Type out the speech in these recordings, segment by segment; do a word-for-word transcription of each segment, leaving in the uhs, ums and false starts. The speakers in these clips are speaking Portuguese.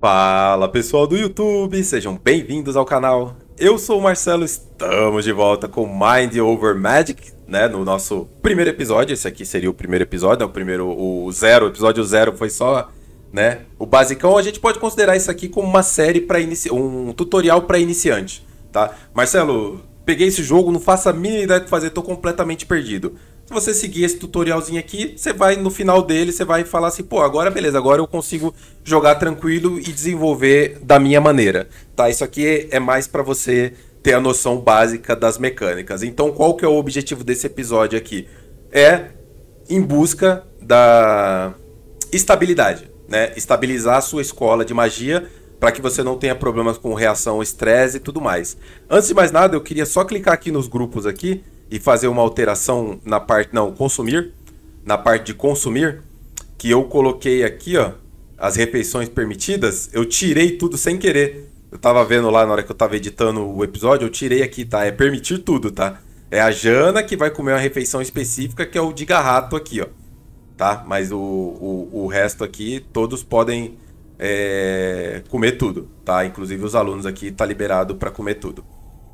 Fala pessoal do YouTube, sejam bem-vindos ao canal. Eu sou o Marcelo, estamos de volta com Mind Over Magic, né? No nosso primeiro episódio. Esse aqui seria o primeiro episódio, né? O primeiro, o zero, o episódio zero foi só, né? O basicão. A gente pode considerar isso aqui como uma série para inici... um tutorial para iniciante, tá? Marcelo, peguei esse jogo, não faço a mínima ideia do que fazer, tô completamente perdido. Se você seguir esse tutorialzinho aqui, você vai no final dele, você vai falar assim, pô, agora beleza, agora eu consigo jogar tranquilo e desenvolver da minha maneira, tá? Isso aqui é mais para você ter a noção básica das mecânicas. Então, qual que é o objetivo desse episódio aqui? É em busca da estabilidade, né? Estabilizar a sua escola de magia para que você não tenha problemas com reação, estresse e tudo mais. Antes de mais nada, eu queria só clicar aqui nos grupos aqui e fazer uma alteração na parte, não, consumir, na parte de consumir, que eu coloquei aqui, ó, as refeições permitidas, eu tirei tudo sem querer. Eu tava vendo lá na hora que eu tava editando o episódio, eu tirei aqui, tá? É permitir tudo, tá? É a Jana que vai comer uma refeição específica, que é o de garrato aqui, ó, tá? Mas o, o, o resto aqui, todos podem é, comer tudo, tá? Inclusive os alunos aqui, tá liberado para comer tudo.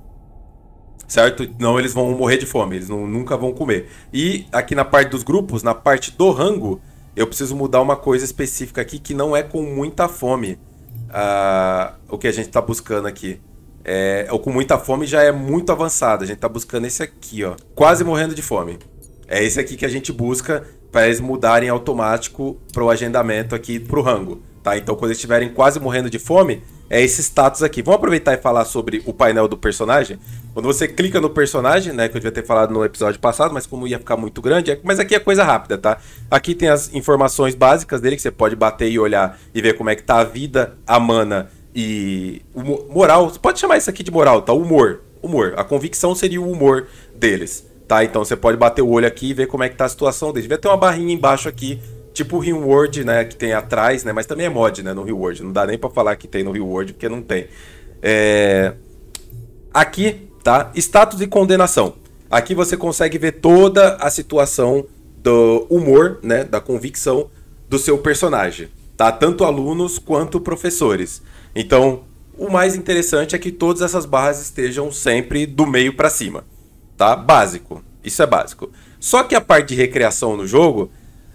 Certo? Não, eles vão morrer de fome, eles não, nunca vão comer. E aqui na parte dos grupos, na parte do rango, eu preciso mudar uma coisa específica aqui que não é com muita fome. Ah, o que a gente está buscando aqui. É, o com muita fome já é muito avançado. A gente está buscando esse aqui, ó. Quase morrendo de fome. É esse aqui que a gente busca para eles mudarem automático para o agendamento aqui para o rango. Tá? Então quando eles estiverem quase morrendo de fome, é esse status aqui. Vamos aproveitar e falar sobre o painel do personagem. Quando você clica no personagem, né, que eu devia ter falado no episódio passado, mas como ia ficar muito grande, é... mas aqui é coisa rápida, tá? Aqui tem as informações básicas dele, que você pode bater e olhar e ver como é que tá a vida, a mana e o moral. Você pode chamar isso aqui de moral, tá? Humor. Humor. A convicção seria o humor deles, tá? Então você pode bater o olho aqui e ver como é que tá a situação deles. Devia ter uma barrinha embaixo aqui, tipo o Reward, né, que tem atrás, né, mas também é mod, né, no Reward. Não dá nem pra falar que tem no Reward, porque não tem. É... Aqui, tá, status e condenação. Aqui você consegue ver toda a situação do humor, né, da convicção do seu personagem, tá? Tanto alunos quanto professores. Então, o mais interessante é que todas essas barras estejam sempre do meio pra cima, tá? Básico. Isso é básico. Só que a parte de recreação no jogo,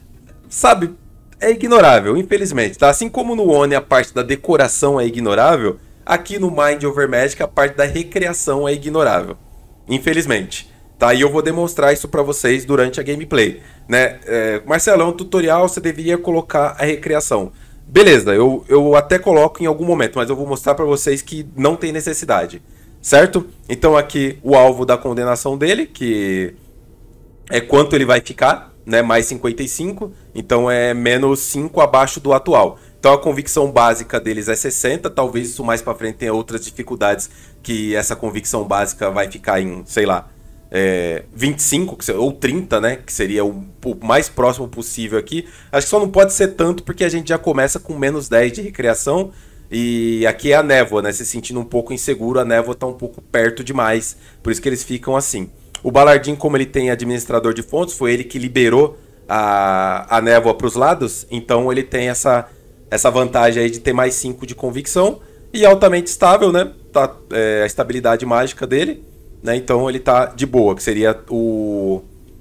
sabe, é ignorável, infelizmente, tá? Assim como no Oni a parte da decoração é ignorável, aqui no Mind Over Magic a parte da recreação é ignorável, infelizmente, tá? E eu vou demonstrar isso pra vocês durante a gameplay, né? É, Marcelo, é um tutorial, você deveria colocar a recreação. Beleza, eu, eu até coloco em algum momento, mas eu vou mostrar pra vocês que não tem necessidade, certo? Então aqui o alvo da condenação dele, que é quanto ele vai ficar, né, mais cinquenta e cinco, então é menos cinco abaixo do atual. Então a convicção básica deles é sessenta, talvez isso mais pra frente tenha outras dificuldades que essa convicção básica vai ficar em, sei lá, é, vinte e cinco ou trinta, né, que seria o, o mais próximo possível aqui. Acho que só não pode ser tanto porque a gente já começa com menos dez de recreação e aqui é a névoa, né, se sentindo um pouco inseguro, a névoa tá um pouco perto demais, por isso que eles ficam assim. O Balardim, como ele tem administrador de fontes, foi ele que liberou a, a névoa para os lados, então ele tem essa, essa vantagem aí de ter mais cinco de convicção e altamente estável, né? Tá, é, a estabilidade mágica dele, né? Então ele tá de boa, que seria o...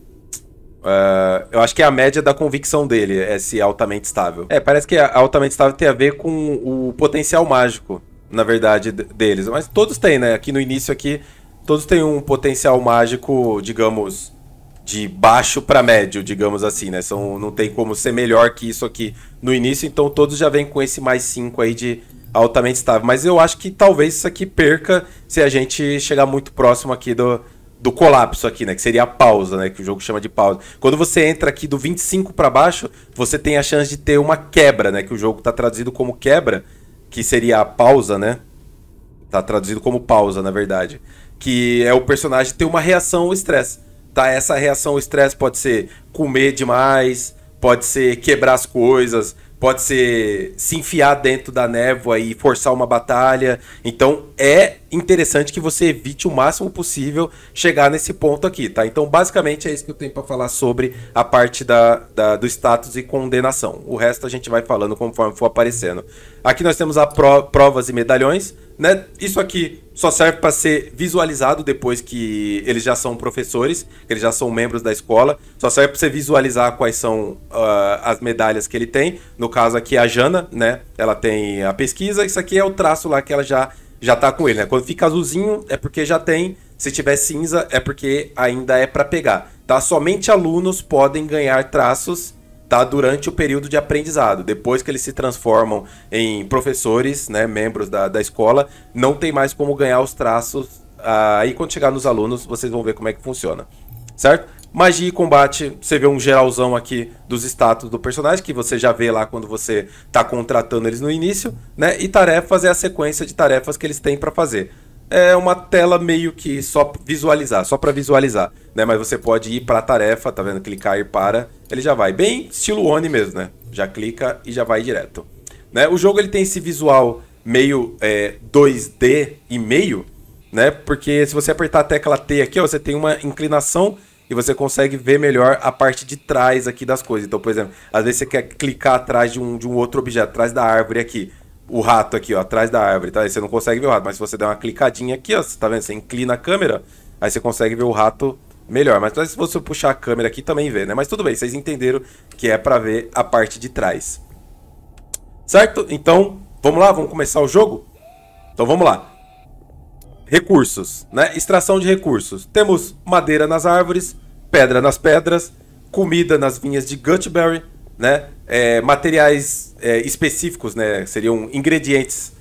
Uh, eu acho que é a média da convicção dele, esse altamente estável. É, parece que a altamente estável tem a ver com o potencial mágico, na verdade, deles. Mas todos têm, né? Aqui no início aqui... Todos têm um potencial mágico, digamos, de baixo para médio, digamos assim, né? São, não tem como ser melhor que isso aqui no início, então todos já vêm com esse mais cinco aí de altamente estável. Mas eu acho que talvez isso aqui perca se a gente chegar muito próximo aqui do, do colapso aqui, né? Que seria a pausa, né? Que o jogo chama de pausa. Quando você entra aqui do vinte e cinco para baixo, você tem a chance de ter uma quebra, né? Que o jogo está traduzido como quebra, que seria a pausa, né? Tá traduzido como pausa, na verdade. Que é o personagem ter uma reação ao estresse, tá? Essa reação ao estresse pode ser comer demais, pode ser quebrar as coisas, pode ser se enfiar dentro da névoa e forçar uma batalha. Então é interessante que você evite o máximo possível chegar nesse ponto aqui, tá? Então basicamente é isso que eu tenho para falar sobre a parte da, da, do status e condenação. O resto a gente vai falando conforme for aparecendo. Aqui nós temos a pro, provas e medalhões, né? Isso aqui só serve para ser visualizado depois que eles já são professores, que eles já são membros da escola. Só serve para você visualizar quais são uh, as medalhas que ele tem. No caso aqui a Jana, né? Ela tem a pesquisa. Isso aqui é o traço lá que ela já já tá com ele, né? Quando fica azulzinho é porque já tem. Se tiver cinza é porque ainda é para pegar, tá? Somente alunos podem ganhar traços, tá, durante o período de aprendizado. Depois que eles se transformam em professores, né, membros da, da escola, não tem mais como ganhar os traços. Aí quando chegar nos alunos, vocês vão ver como é que funciona, certo? Magia e combate, você vê um geralzão aqui dos status do personagem, que você já vê lá quando você está contratando eles no início, né? E tarefas é a sequência de tarefas que eles têm para fazer. É uma tela meio que só visualizar, só para visualizar, né? Mas você pode ir para a tarefa, tá vendo? Clicar e ir para, ele já vai. Bem estilo Oni mesmo, né? Já clica e já vai direto, né? O jogo ele tem esse visual meio é, dois D e meio, né? Porque se você apertar a tecla T aqui, ó, você tem uma inclinação e você consegue ver melhor a parte de trás aqui das coisas. Então, por exemplo, às vezes você quer clicar atrás de um, de um outro objeto, atrás da árvore aqui. O rato aqui, ó, atrás da árvore, tá? Aí você não consegue ver o rato, mas se você der uma clicadinha aqui, ó, você tá vendo? Você inclina a câmera, aí você consegue ver o rato melhor. Mas se você puxar a câmera aqui, também vê, né? Mas tudo bem, vocês entenderam que é pra ver a parte de trás. Certo? Então, vamos lá? Vamos começar o jogo? Então, vamos lá. Recursos, né? Extração de recursos. Temos madeira nas árvores, pedra nas pedras, comida nas vinhas de Gutberry, né? É, materiais é, específicos, né? Seriam ingredientes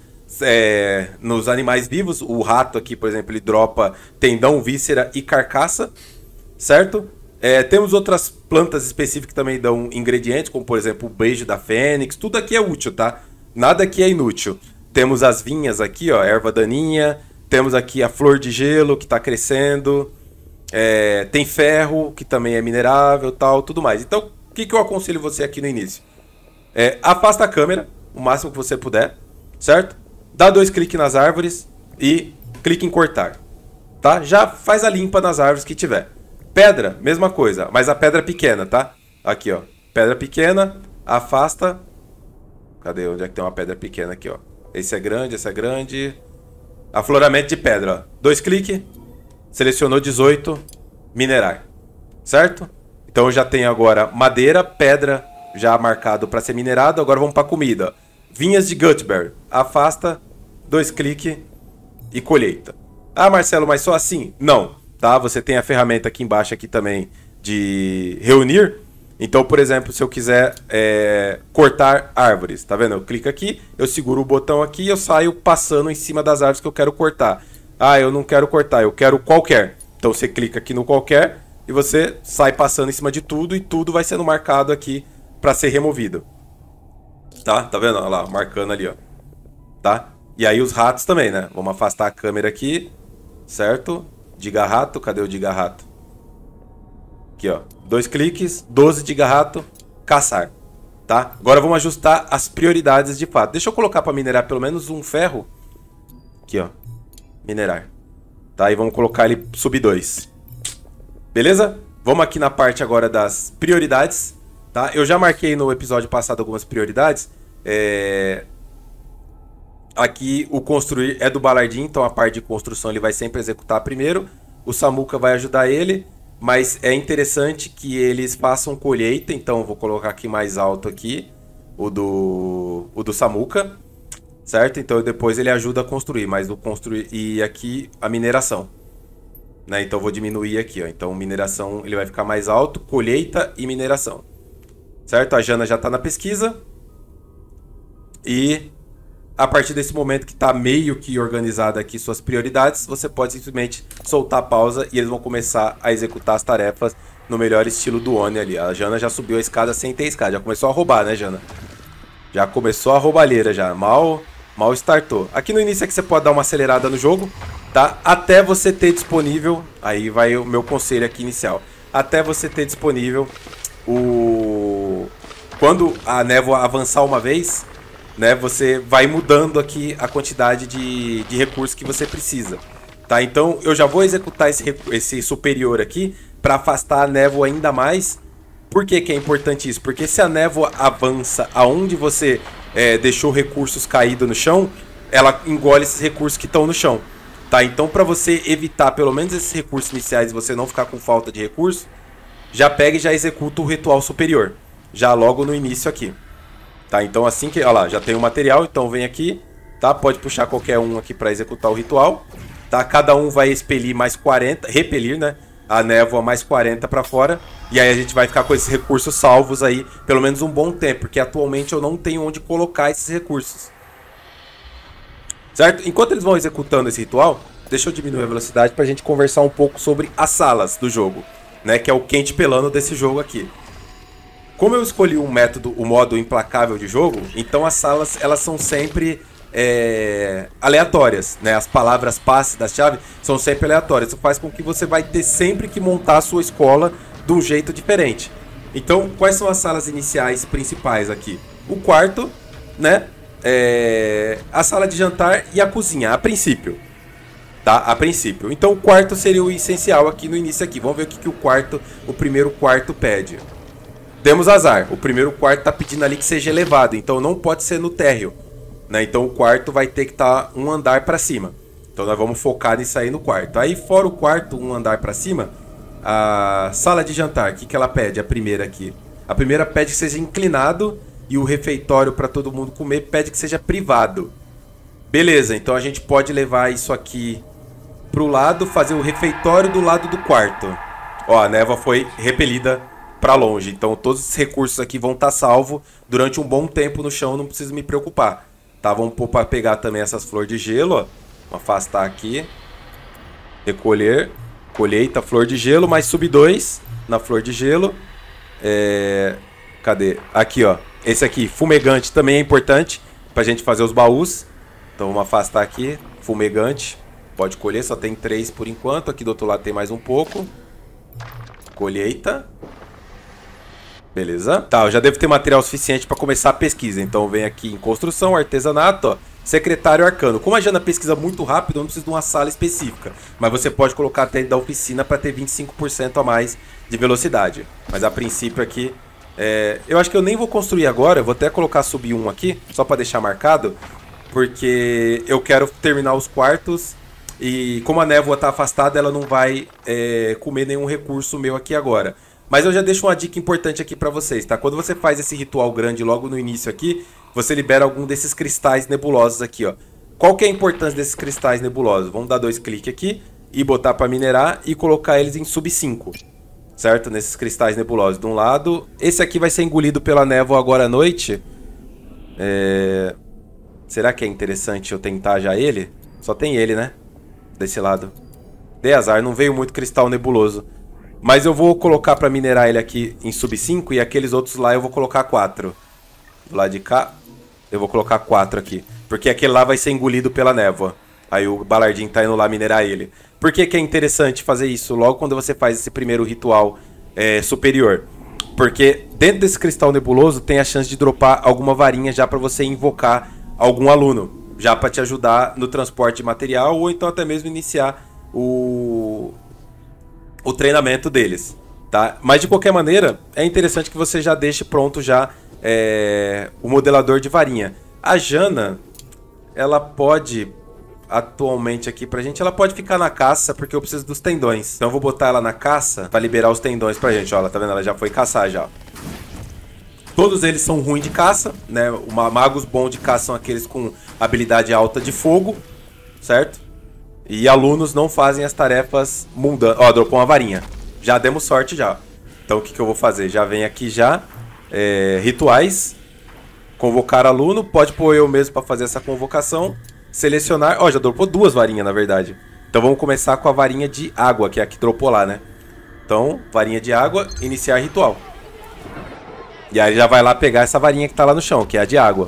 é, nos animais vivos. O rato aqui, por exemplo, ele dropa tendão, víscera e carcaça, certo? É, temos outras plantas específicas que também dão ingredientes, como por exemplo o beijo da fênix. Tudo aqui é útil, tá? Nada aqui é inútil. Temos as vinhas aqui, ó, erva daninha. Temos aqui a flor de gelo que está crescendo. É, tem ferro, que também é minerável, tal, tudo mais. Então, o que, que eu aconselho você aqui no início? É, afasta a câmera o máximo que você puder, certo? Dá dois cliques nas árvores e clique em cortar, tá? Já faz a limpa nas árvores que tiver. Pedra, mesma coisa, mas a pedra pequena, tá? Aqui, ó, pedra pequena, afasta. Cadê? Onde é que tem uma pedra pequena aqui, ó? Esse é grande, esse é grande. Afloramento de pedra, ó. Dois cliques, selecionou dezoito, minerar, certo? Então eu já tenho agora madeira, pedra já marcado para ser minerado. Agora vamos para comida. Vinhas de Gutberry. Afasta, dois cliques e colheita. Ah, Marcelo, mas só assim? Não, tá? Você tem a ferramenta aqui embaixo aqui também de reunir. Então, por exemplo, se eu quiser é, cortar árvores, tá vendo? Eu clico aqui, eu seguro o botão aqui e eu saio passando em cima das árvores que eu quero cortar. Ah, eu não quero cortar, eu quero qualquer. Então você clica aqui no qualquer e você sai passando em cima de tudo e tudo vai sendo marcado aqui para ser removido. Tá? Tá vendo? Olha lá, marcando ali, ó. Tá? E aí os ratos também, né? Vamos afastar a câmera aqui, certo? Diga rato, cadê o diga rato? Aqui, ó. Dois cliques, doze diga rato, caçar. Tá? Agora vamos ajustar as prioridades de fato. Deixa eu colocar para minerar pelo menos um ferro. Aqui, ó. Minerar. Tá? E vamos colocar ele sub dois. Beleza? Vamos aqui na parte agora das prioridades. Tá? Eu já marquei no episódio passado algumas prioridades. É... Aqui o construir é do Balardim, então a parte de construção ele vai sempre executar primeiro. O Samuca vai ajudar ele, mas é interessante que eles façam colheita. Então eu vou colocar aqui mais alto aqui o do, o do Samuca, certo? Então depois ele ajuda a construir, mas o construir e aqui a mineração. Né? Então eu vou diminuir aqui, ó. Então mineração ele vai ficar mais alto, colheita e mineração. Certo? A Jana já está na pesquisa. E a partir desse momento que está meio que organizada aqui suas prioridades, você pode simplesmente soltar a pausa e eles vão começar a executar as tarefas no melhor estilo do Oni ali. A Jana já subiu a escada sem ter escada, já começou a roubar, né, Jana? Já começou a roubalheira já, mal, mal startou. Aqui no início é que você pode dar uma acelerada no jogo, tá? Até você ter disponível, aí vai o meu conselho aqui inicial, até você ter disponível o... Quando a névoa avançar uma vez, né, você vai mudando aqui a quantidade de, de recursos que você precisa, tá? Então eu já vou executar esse, esse superior aqui para afastar a névoa ainda mais. Por que que é importante isso? Porque se a névoa avança aonde você é, deixou recursos caídos no chão, ela engole esses recursos que estão no chão. Tá? Então, para você evitar pelo menos esses recursos iniciais e você não ficar com falta de recurso, já pega e já executa o ritual superior. Já logo no início aqui. Tá? Então, assim que... Olha lá, já tem o material, então vem aqui. Tá? Pode puxar qualquer um aqui para executar o ritual. Tá? Cada um vai expelir mais quarenta, repelir, né? A névoa mais quarenta para fora. E aí a gente vai ficar com esses recursos salvos aí, pelo menos um bom tempo, porque atualmente eu não tenho onde colocar esses recursos. Certo? Enquanto eles vão executando esse ritual, deixa eu diminuir a velocidade para a gente conversar um pouco sobre as salas do jogo, né? Que é o quente pelando desse jogo aqui. Como eu escolhi um método, o modo implacável de jogo, então as salas elas são sempre é, aleatórias, né? As palavras passe da chave são sempre aleatórias. Isso faz com que você vai ter sempre que montar a sua escola de um jeito diferente. Então, quais são as salas iniciais principais aqui? O quarto, né? É, a sala de jantar e a cozinha, a princípio. Tá? A princípio. Então, o quarto seria o essencial aqui no início aqui. Vamos ver o que, que o quarto, o primeiro quarto pede. Temos azar. O primeiro quarto tá pedindo ali que seja elevado, então não pode ser no térreo, né? Então o quarto vai ter que estar tá um andar para cima. Então nós vamos focar nisso aí no quarto. Aí fora o quarto, um andar para cima, a sala de jantar, o que, que ela pede? A primeira aqui. A primeira pede que seja inclinado e o refeitório para todo mundo comer pede que seja privado. Beleza, então a gente pode levar isso aqui pro lado, fazer o refeitório do lado do quarto. Ó, a névoa foi repelida para longe, então todos esses recursos aqui vão estar salvos durante um bom tempo no chão, não preciso me preocupar. Tá, vamos pôr para pegar também essas flores de gelo, ó. Vamos afastar aqui. Recolher. Colheita, flor de gelo, mais sub dois na flor de gelo. É... Cadê? Aqui, ó. Esse aqui, fumegante, também é importante pra gente fazer os baús. Então vamos afastar aqui. Fumegante. Pode colher, só tem três por enquanto. Aqui do outro lado tem mais um pouco. Colheita. Beleza. Tá, eu já devo ter material suficiente para começar a pesquisa. Então vem aqui em construção, artesanato, ó, secretário arcano. Como a Jana pesquisa muito rápido, eu não preciso de uma sala específica. Mas você pode colocar até da oficina para ter vinte e cinco por cento a mais de velocidade. Mas a princípio aqui, é... eu acho que eu nem vou construir agora. Eu vou até colocar sub um aqui, só para deixar marcado. Porque eu quero terminar os quartos. E como a névoa está afastada, ela não vai é, comer nenhum recurso meu aqui agora. Mas eu já deixo uma dica importante aqui pra vocês, tá? Quando você faz esse ritual grande logo no início aqui, você libera algum desses cristais nebulosos aqui, ó. Qual que é a importância desses cristais nebulosos? Vamos dar dois cliques aqui e botar pra minerar e colocar eles em sub cinco, certo? Nesses cristais nebulosos. De um lado, esse aqui vai ser engolido pela névoa agora à noite. É... Será que é interessante eu tentar já ele? Só tem ele, né? Desse lado. Dei azar, não veio muito cristal nebuloso. Mas eu vou colocar para minerar ele aqui em sub cinco e aqueles outros lá eu vou colocar quatro. Do lado de cá, eu vou colocar quatro aqui. Porque aquele lá vai ser engolido pela névoa. Aí o Balardinho tá indo lá minerar ele. Por que que é interessante fazer isso logo quando você faz esse primeiro ritual é, superior? Porque dentro desse cristal nebuloso tem a chance de dropar alguma varinha já para você invocar algum aluno. Já para te ajudar no transporte de material ou então até mesmo iniciar o... o treinamento deles, tá? Mas de qualquer maneira, é interessante que você já deixe pronto já é, o modelador de varinha. A Jana, ela pode, atualmente aqui pra gente, ela pode ficar na caça, porque eu preciso dos tendões. Então eu vou botar ela na caça pra liberar os tendões pra gente, ó. Ela, tá vendo? Ela já foi caçar já, ó. Todos eles são ruins de caça, né? Os magos bons de caça são aqueles com habilidade alta de fogo, certo? E alunos não fazem as tarefas mundanas. Ó, dropou uma varinha. Já demos sorte já. Então o que, que eu vou fazer? Já vem aqui já. É, rituais. Convocar aluno. Pode pôr eu mesmo para fazer essa convocação. Selecionar. Ó, já dropou duas varinhas na verdade. Então vamos começar com a varinha de água, que é a que dropou lá, né? Então, varinha de água, iniciar ritual. E aí já vai lá pegar essa varinha que tá lá no chão, que é a de água.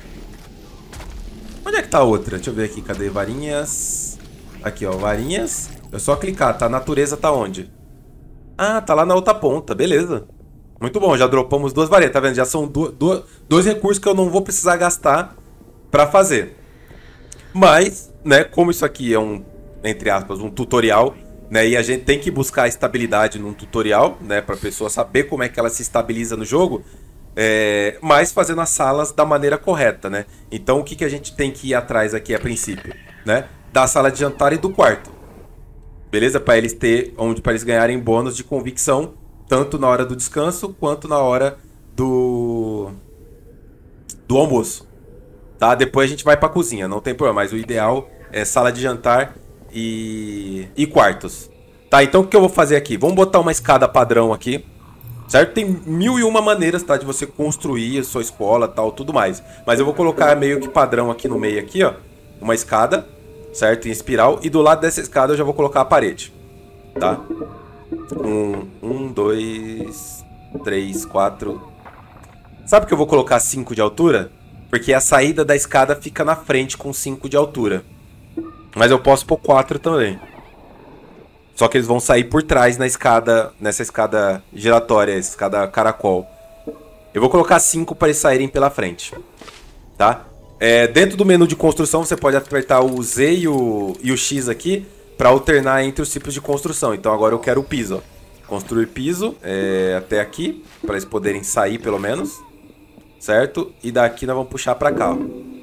Onde é que tá a outra? Deixa eu ver aqui. Cadê varinhas? Aqui, ó, varinhas. É só clicar, tá? A natureza tá onde? Ah, tá lá na outra ponta, beleza. Muito bom, já dropamos duas varinhas, tá vendo? Já são do, do, dois recursos que eu não vou precisar gastar pra fazer. Mas, né, como isso aqui é um, entre aspas, um tutorial, né? E a gente tem que buscar estabilidade num tutorial, né? Pra pessoa saber como é que ela se estabiliza no jogo. É, mas fazendo as salas da maneira correta, né? Então o que, que a gente tem que ir atrás aqui a princípio, né? Da sala de jantar e do quarto. Beleza? Para eles ter onde para eles ganharem bônus de convicção, tanto na hora do descanso quanto na hora do do almoço. Tá? Depois a gente vai para cozinha, não tem problema, mas o ideal é sala de jantar e e quartos. Tá? Então o que eu vou fazer aqui? Vamos botar uma escada padrão aqui. Certo? Tem mil e uma maneiras, tá, de você construir a sua escola, tal, tudo mais. Mas eu vou colocar meio que padrão aqui no meio aqui, ó, uma escada, certo? Em espiral, e do lado dessa escada eu já vou colocar a parede, tá? Um, um, dois, três, quatro. Sabe que eu vou colocar cinco de altura? Porque a saída da escada fica na frente com cinco de altura. Mas eu posso pôr quatro também. Só que eles vão sair por trás na escada, nessa escada giratória, escada caracol. Eu vou colocar cinco para eles saírem pela frente, tá? É, dentro do menu de construção você pode apertar o Z e o, e o X aqui para alternar entre os tipos de construção. Então agora eu quero o piso, ó. Construir piso é, até aqui, para eles poderem sair pelo menos, certo? E daqui nós vamos puxar para cá, ó.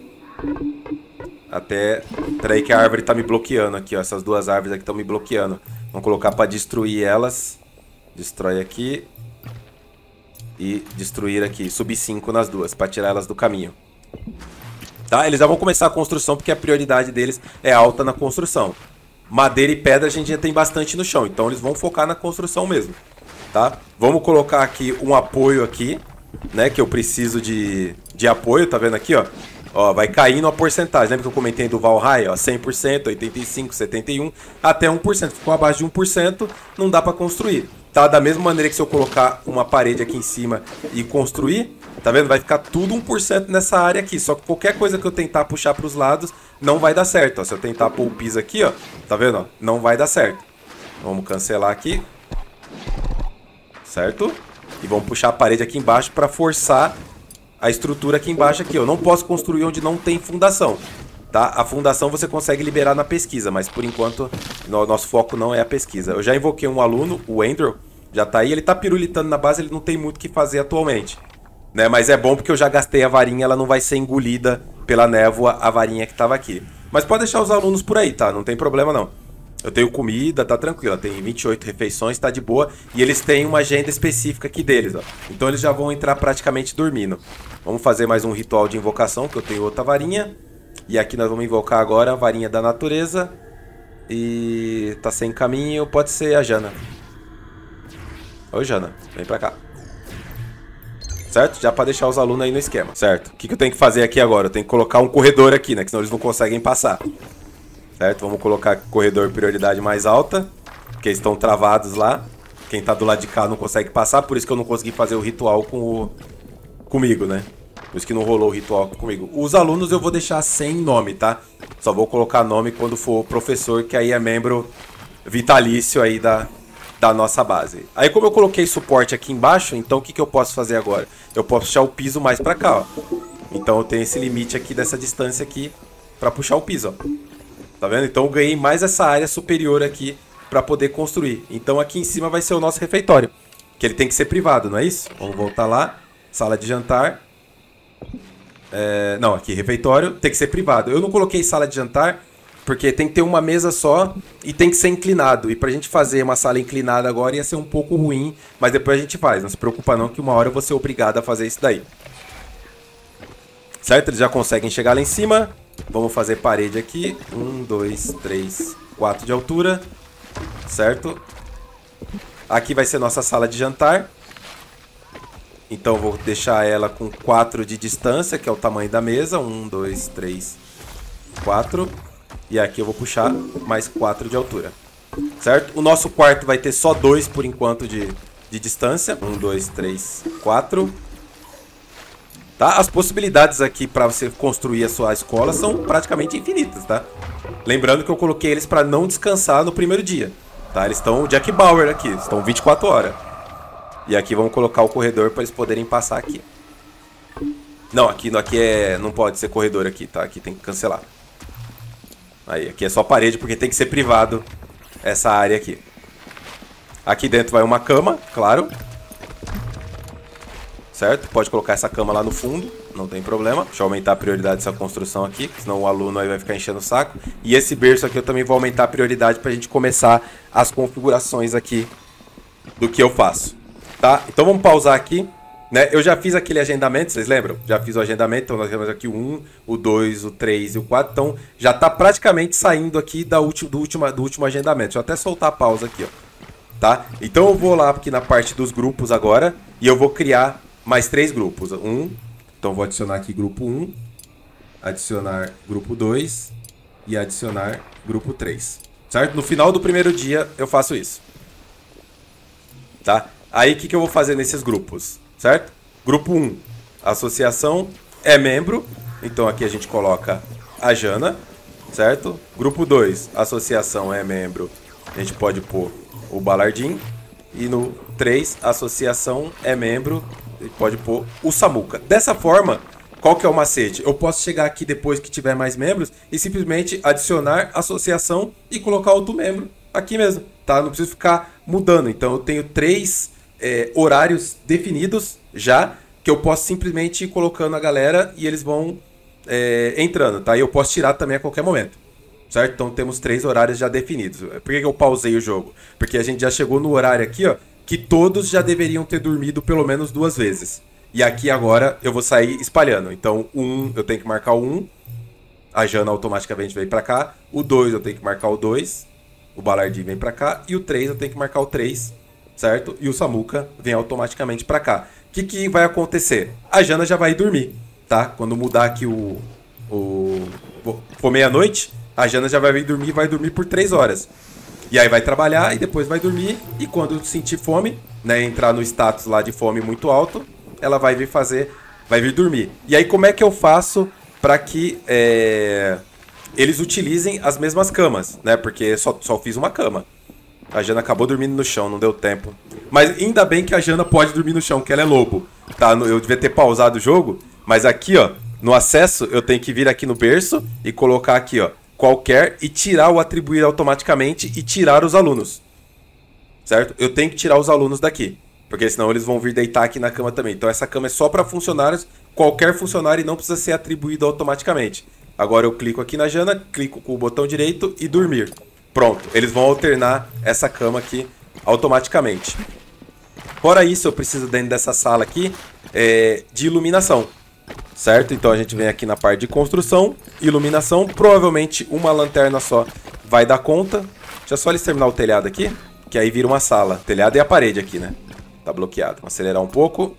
Até... Peraí que a árvore tá me bloqueando aqui, ó. Essas duas árvores aqui estão me bloqueando. Vamos colocar para destruir elas. Destrói aqui. E destruir aqui. Subir cinco nas duas, para tirar elas do caminho. Tá? Eles já vão começar a construção porque a prioridade deles é alta na construção. Madeira e pedra a gente já tem bastante no chão. Então eles vão focar na construção mesmo. Tá? Vamos colocar aqui um apoio aqui, né? Que eu preciso de, de apoio. Tá vendo aqui, ó? Ó, vai caindo a porcentagem. Lembra que eu comentei do Valhai? Ó, cem por cento, oitenta e cinco por cento, setenta e um por cento, até um por cento. Ficou abaixo de um por cento, não dá pra construir. Tá? Da mesma maneira que se eu colocar uma parede aqui em cima e construir, tá vendo? Vai ficar tudo um por cento nessa área aqui. Só que qualquer coisa que eu tentar puxar pros lados, não vai dar certo. Ó, se eu tentar pôr o piso aqui, ó, tá vendo? Ó, não vai dar certo. Vamos cancelar aqui. Certo? E vamos puxar a parede aqui embaixo pra forçar a estrutura aqui embaixo aqui. Eu não posso construir onde não tem fundação, tá? A fundação você consegue liberar na pesquisa, mas por enquanto no, nosso foco não é a pesquisa. Eu já invoquei um aluno, o Andrew, já tá aí. Ele tá pirulitando na base, ele não tem muito o que fazer atualmente, né? Mas é bom porque eu já gastei a varinha, ela não vai ser engolida pela névoa, a varinha que tava aqui. Mas pode deixar os alunos por aí, tá? Não tem problema não. Eu tenho comida, tá tranquilo, tem vinte e oito refeições, tá de boa. E eles têm uma agenda específica aqui deles, ó. Então eles já vão entrar praticamente dormindo. Vamos fazer mais um ritual de invocação, que eu tenho outra varinha. E aqui nós vamos invocar agora a varinha da natureza. E tá sem caminho, pode ser a Jana. Oi, Jana, vem pra cá. Certo? Já pra deixar os alunos aí no esquema, certo? O que, que eu tenho que fazer aqui agora? Eu tenho que colocar um corredor aqui, né? Que senão eles não conseguem passar. Certo? Vamos colocar corredor prioridade mais alta, porque eles estão travados lá. Quem tá do lado de cá não consegue passar, por isso que eu não consegui fazer o ritual com o... comigo, né? Por isso que não rolou o ritual comigo. Os alunos eu vou deixar sem nome, tá? Só vou colocar nome quando for o professor, que aí é membro vitalício aí da, da nossa base. Aí como eu coloquei suporte aqui embaixo, então o que, que eu posso fazer agora? Eu posso puxar o piso mais pra cá, ó. Então eu tenho esse limite aqui dessa distância aqui pra puxar o piso, ó. Tá vendo? Então eu ganhei mais essa área superior aqui pra poder construir. Então aqui em cima vai ser o nosso refeitório, que ele tem que ser privado, não é isso? Vamos voltar lá. Sala de jantar. É... Não, aqui refeitório tem que ser privado. Eu não coloquei sala de jantar porque tem que ter uma mesa só e tem que ser inclinado. E pra gente fazer uma sala inclinada agora ia ser um pouco ruim, mas depois a gente faz. Não se preocupa não que uma hora eu vou ser obrigado a fazer isso daí. Certo? Eles já conseguem chegar lá em cima. Vamos fazer parede aqui. Um, dois, três, quatro de altura. Certo? Aqui vai ser nossa sala de jantar. Então eu vou deixar ela com quatro de distância, que é o tamanho da mesa. Um, dois, três, quatro. E aqui eu vou puxar mais quatro de altura. Certo? O nosso quarto vai ter só dois por enquanto de, de distância. Um, dois, três, quatro. Tá? As possibilidades aqui para você construir a sua escola são praticamente infinitas, tá? Lembrando que eu coloquei eles para não descansar no primeiro dia, tá? Eles estão Jack Bauer aqui, estão vinte e quatro horas. E aqui vamos colocar o corredor para eles poderem passar aqui. Não, aqui, aqui é, não pode ser corredor aqui, tá? Aqui tem que cancelar. Aí, aqui é só parede porque tem que ser privado essa área aqui. Aqui dentro vai uma cama, claro. certo? Pode colocar essa cama lá no fundo, não tem problema. Deixa eu aumentar a prioridade dessa construção aqui, senão o aluno aí vai ficar enchendo o saco. E esse berço aqui eu também vou aumentar a prioridade pra gente começar as configurações aqui do que eu faço, tá? Então vamos pausar aqui, né? Eu já fiz aquele agendamento, vocês lembram? Já fiz o agendamento, então nós temos aqui o um, o dois, o três e o quatro. Então já tá praticamente saindo aqui da ulti, do, último, do último agendamento. Deixa eu até soltar a pausa aqui, ó. Tá? Então eu vou lá aqui na parte dos grupos agora e eu vou criar mais três grupos. Um, então vou adicionar aqui grupo um, adicionar grupo dois e adicionar grupo três, certo? No final do primeiro dia eu faço isso, tá? Aí o que, que eu vou fazer nesses grupos, certo? Grupo um, associação é membro, então aqui a gente coloca a Jana, certo? Grupo dois, associação é membro, a gente pode pôr o Balardim. E no três, associação é membro, e pode pôr o Samuca. Dessa forma, qual que é o macete? Eu posso chegar aqui depois que tiver mais membros e simplesmente adicionar associação e colocar outro membro aqui mesmo, tá? Não preciso ficar mudando. Então eu tenho três é, horários definidos já, que eu posso simplesmente ir colocando a galera e eles vão é, entrando, tá? E eu posso tirar também a qualquer momento. Certo? Então temos três horários já definidos. Por que eu pausei o jogo? Porque a gente já chegou no horário aqui, ó, que todos já deveriam ter dormido pelo menos duas vezes. E aqui agora eu vou sair espalhando. Então um, eu tenho que marcar o um, a Jana automaticamente vem pra cá. O dois eu tenho que marcar o dois, o Balardim vem pra cá. E o três eu tenho que marcar o três, certo? E o Samuca vem automaticamente pra cá. O que, que vai acontecer? A Jana já vai dormir, tá? Quando mudar aqui o... o for meia-noite, a Jana já vai vir dormir, vai dormir por três horas. E aí vai trabalhar e depois vai dormir. E quando sentir fome, né, entrar no status lá de fome muito alto, ela vai vir fazer, vai vir dormir. E aí como é que eu faço para que é, eles utilizem as mesmas camas, né? Porque só, só fiz uma cama. A Jana acabou dormindo no chão, não deu tempo. Mas ainda bem que a Jana pode dormir no chão, que ela é lobo. Tá? Eu devia ter pausado o jogo, mas aqui, ó, no acesso, eu tenho que vir aqui no berço e colocar aqui, ó, qualquer e tirar o atribuir automaticamente e tirar os alunos, certo? Eu tenho que tirar os alunos daqui, porque senão eles vão vir deitar aqui na cama também. Então essa cama é só para funcionários, qualquer funcionário, e não precisa ser atribuído automaticamente. Agora eu clico aqui na Jana, clico com o botão direito e dormir. Pronto, eles vão alternar essa cama aqui automaticamente. Fora isso, eu preciso dentro dessa sala aqui é, de iluminação. Certo? Então a gente vem aqui na parte de construção, iluminação, provavelmente uma lanterna só vai dar conta. Deixa só eles terminar o telhado aqui, que aí vira uma sala. Telhado e a parede aqui, né? Tá bloqueado. Vamos acelerar um pouco.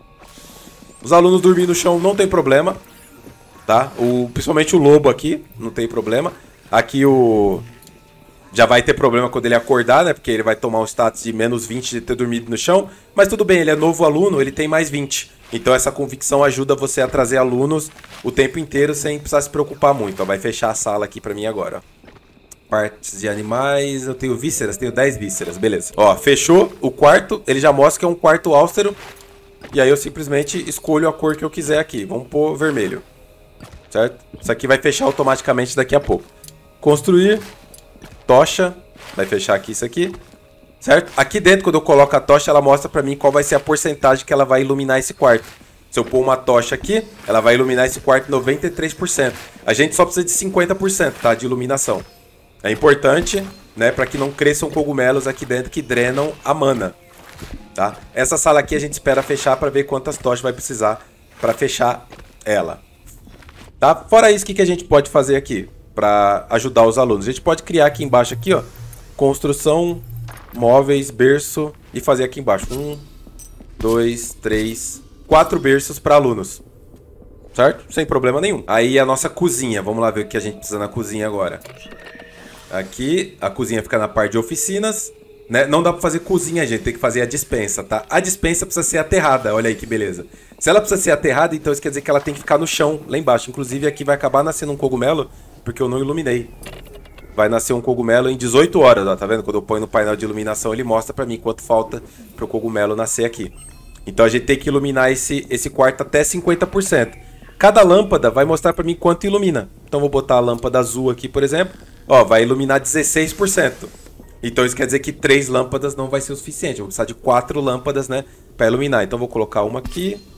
Os alunos dormindo no chão não tem problema, tá? O, principalmente o lobo aqui, não tem problema. Aqui o... já vai ter problema quando ele acordar, né? Porque ele vai tomar um status de menos vinte de ter dormido no chão. Mas tudo bem, ele é novo aluno, ele tem mais vinte. Então essa convicção ajuda você a trazer alunos o tempo inteiro sem precisar se preocupar muito. Ó, vai fechar a sala aqui pra mim agora. Ó. Partes de animais, eu tenho vísceras, tenho dez vísceras, beleza. Ó, fechou o quarto, ele já mostra que é um quarto austero. E aí eu simplesmente escolho a cor que eu quiser aqui. Vamos pôr vermelho. Certo? Isso aqui vai fechar automaticamente daqui a pouco. Construir, tocha, vai fechar aqui isso aqui. Certo? Aqui dentro, quando eu coloco a tocha, ela mostra pra mim qual vai ser a porcentagem que ela vai iluminar esse quarto. Se eu pôr uma tocha aqui, ela vai iluminar esse quarto noventa e três por cento. A gente só precisa de cinquenta por cento, tá? De iluminação. É importante, né? Pra que não cresçam cogumelos aqui dentro que drenam a mana. Tá? Essa sala aqui a gente espera fechar pra ver quantas tochas vai precisar pra fechar ela. Tá? Fora isso, o que, que a gente pode fazer aqui pra ajudar os alunos? A gente pode criar aqui embaixo, aqui, ó, construção... móveis, berço e fazer aqui embaixo. Um, dois, três, quatro berços para alunos. Certo? Sem problema nenhum. Aí a nossa cozinha. Vamos lá ver o que a gente precisa na cozinha agora. Aqui, a cozinha fica na parte de oficinas. Né? Não dá para fazer cozinha, gente. Tem que fazer a despensa, tá? A despensa precisa ser aterrada. Olha aí que beleza. Se ela precisa ser aterrada, então isso quer dizer que ela tem que ficar no chão, lá embaixo. Inclusive aqui vai acabar nascendo um cogumelo, porque eu não iluminei. Vai nascer um cogumelo em dezoito horas, ó, tá vendo? Quando eu ponho no painel de iluminação, ele mostra pra mim quanto falta pro cogumelo nascer aqui. Então a gente tem que iluminar esse, esse quarto até cinquenta por cento. Cada lâmpada vai mostrar pra mim quanto ilumina. Então vou botar a lâmpada azul aqui, por exemplo. Ó, vai iluminar dezesseis por cento. Então isso quer dizer que três lâmpadas não vai ser o suficiente. Eu vou precisar de quatro lâmpadas, né, pra iluminar. Então vou colocar uma aqui,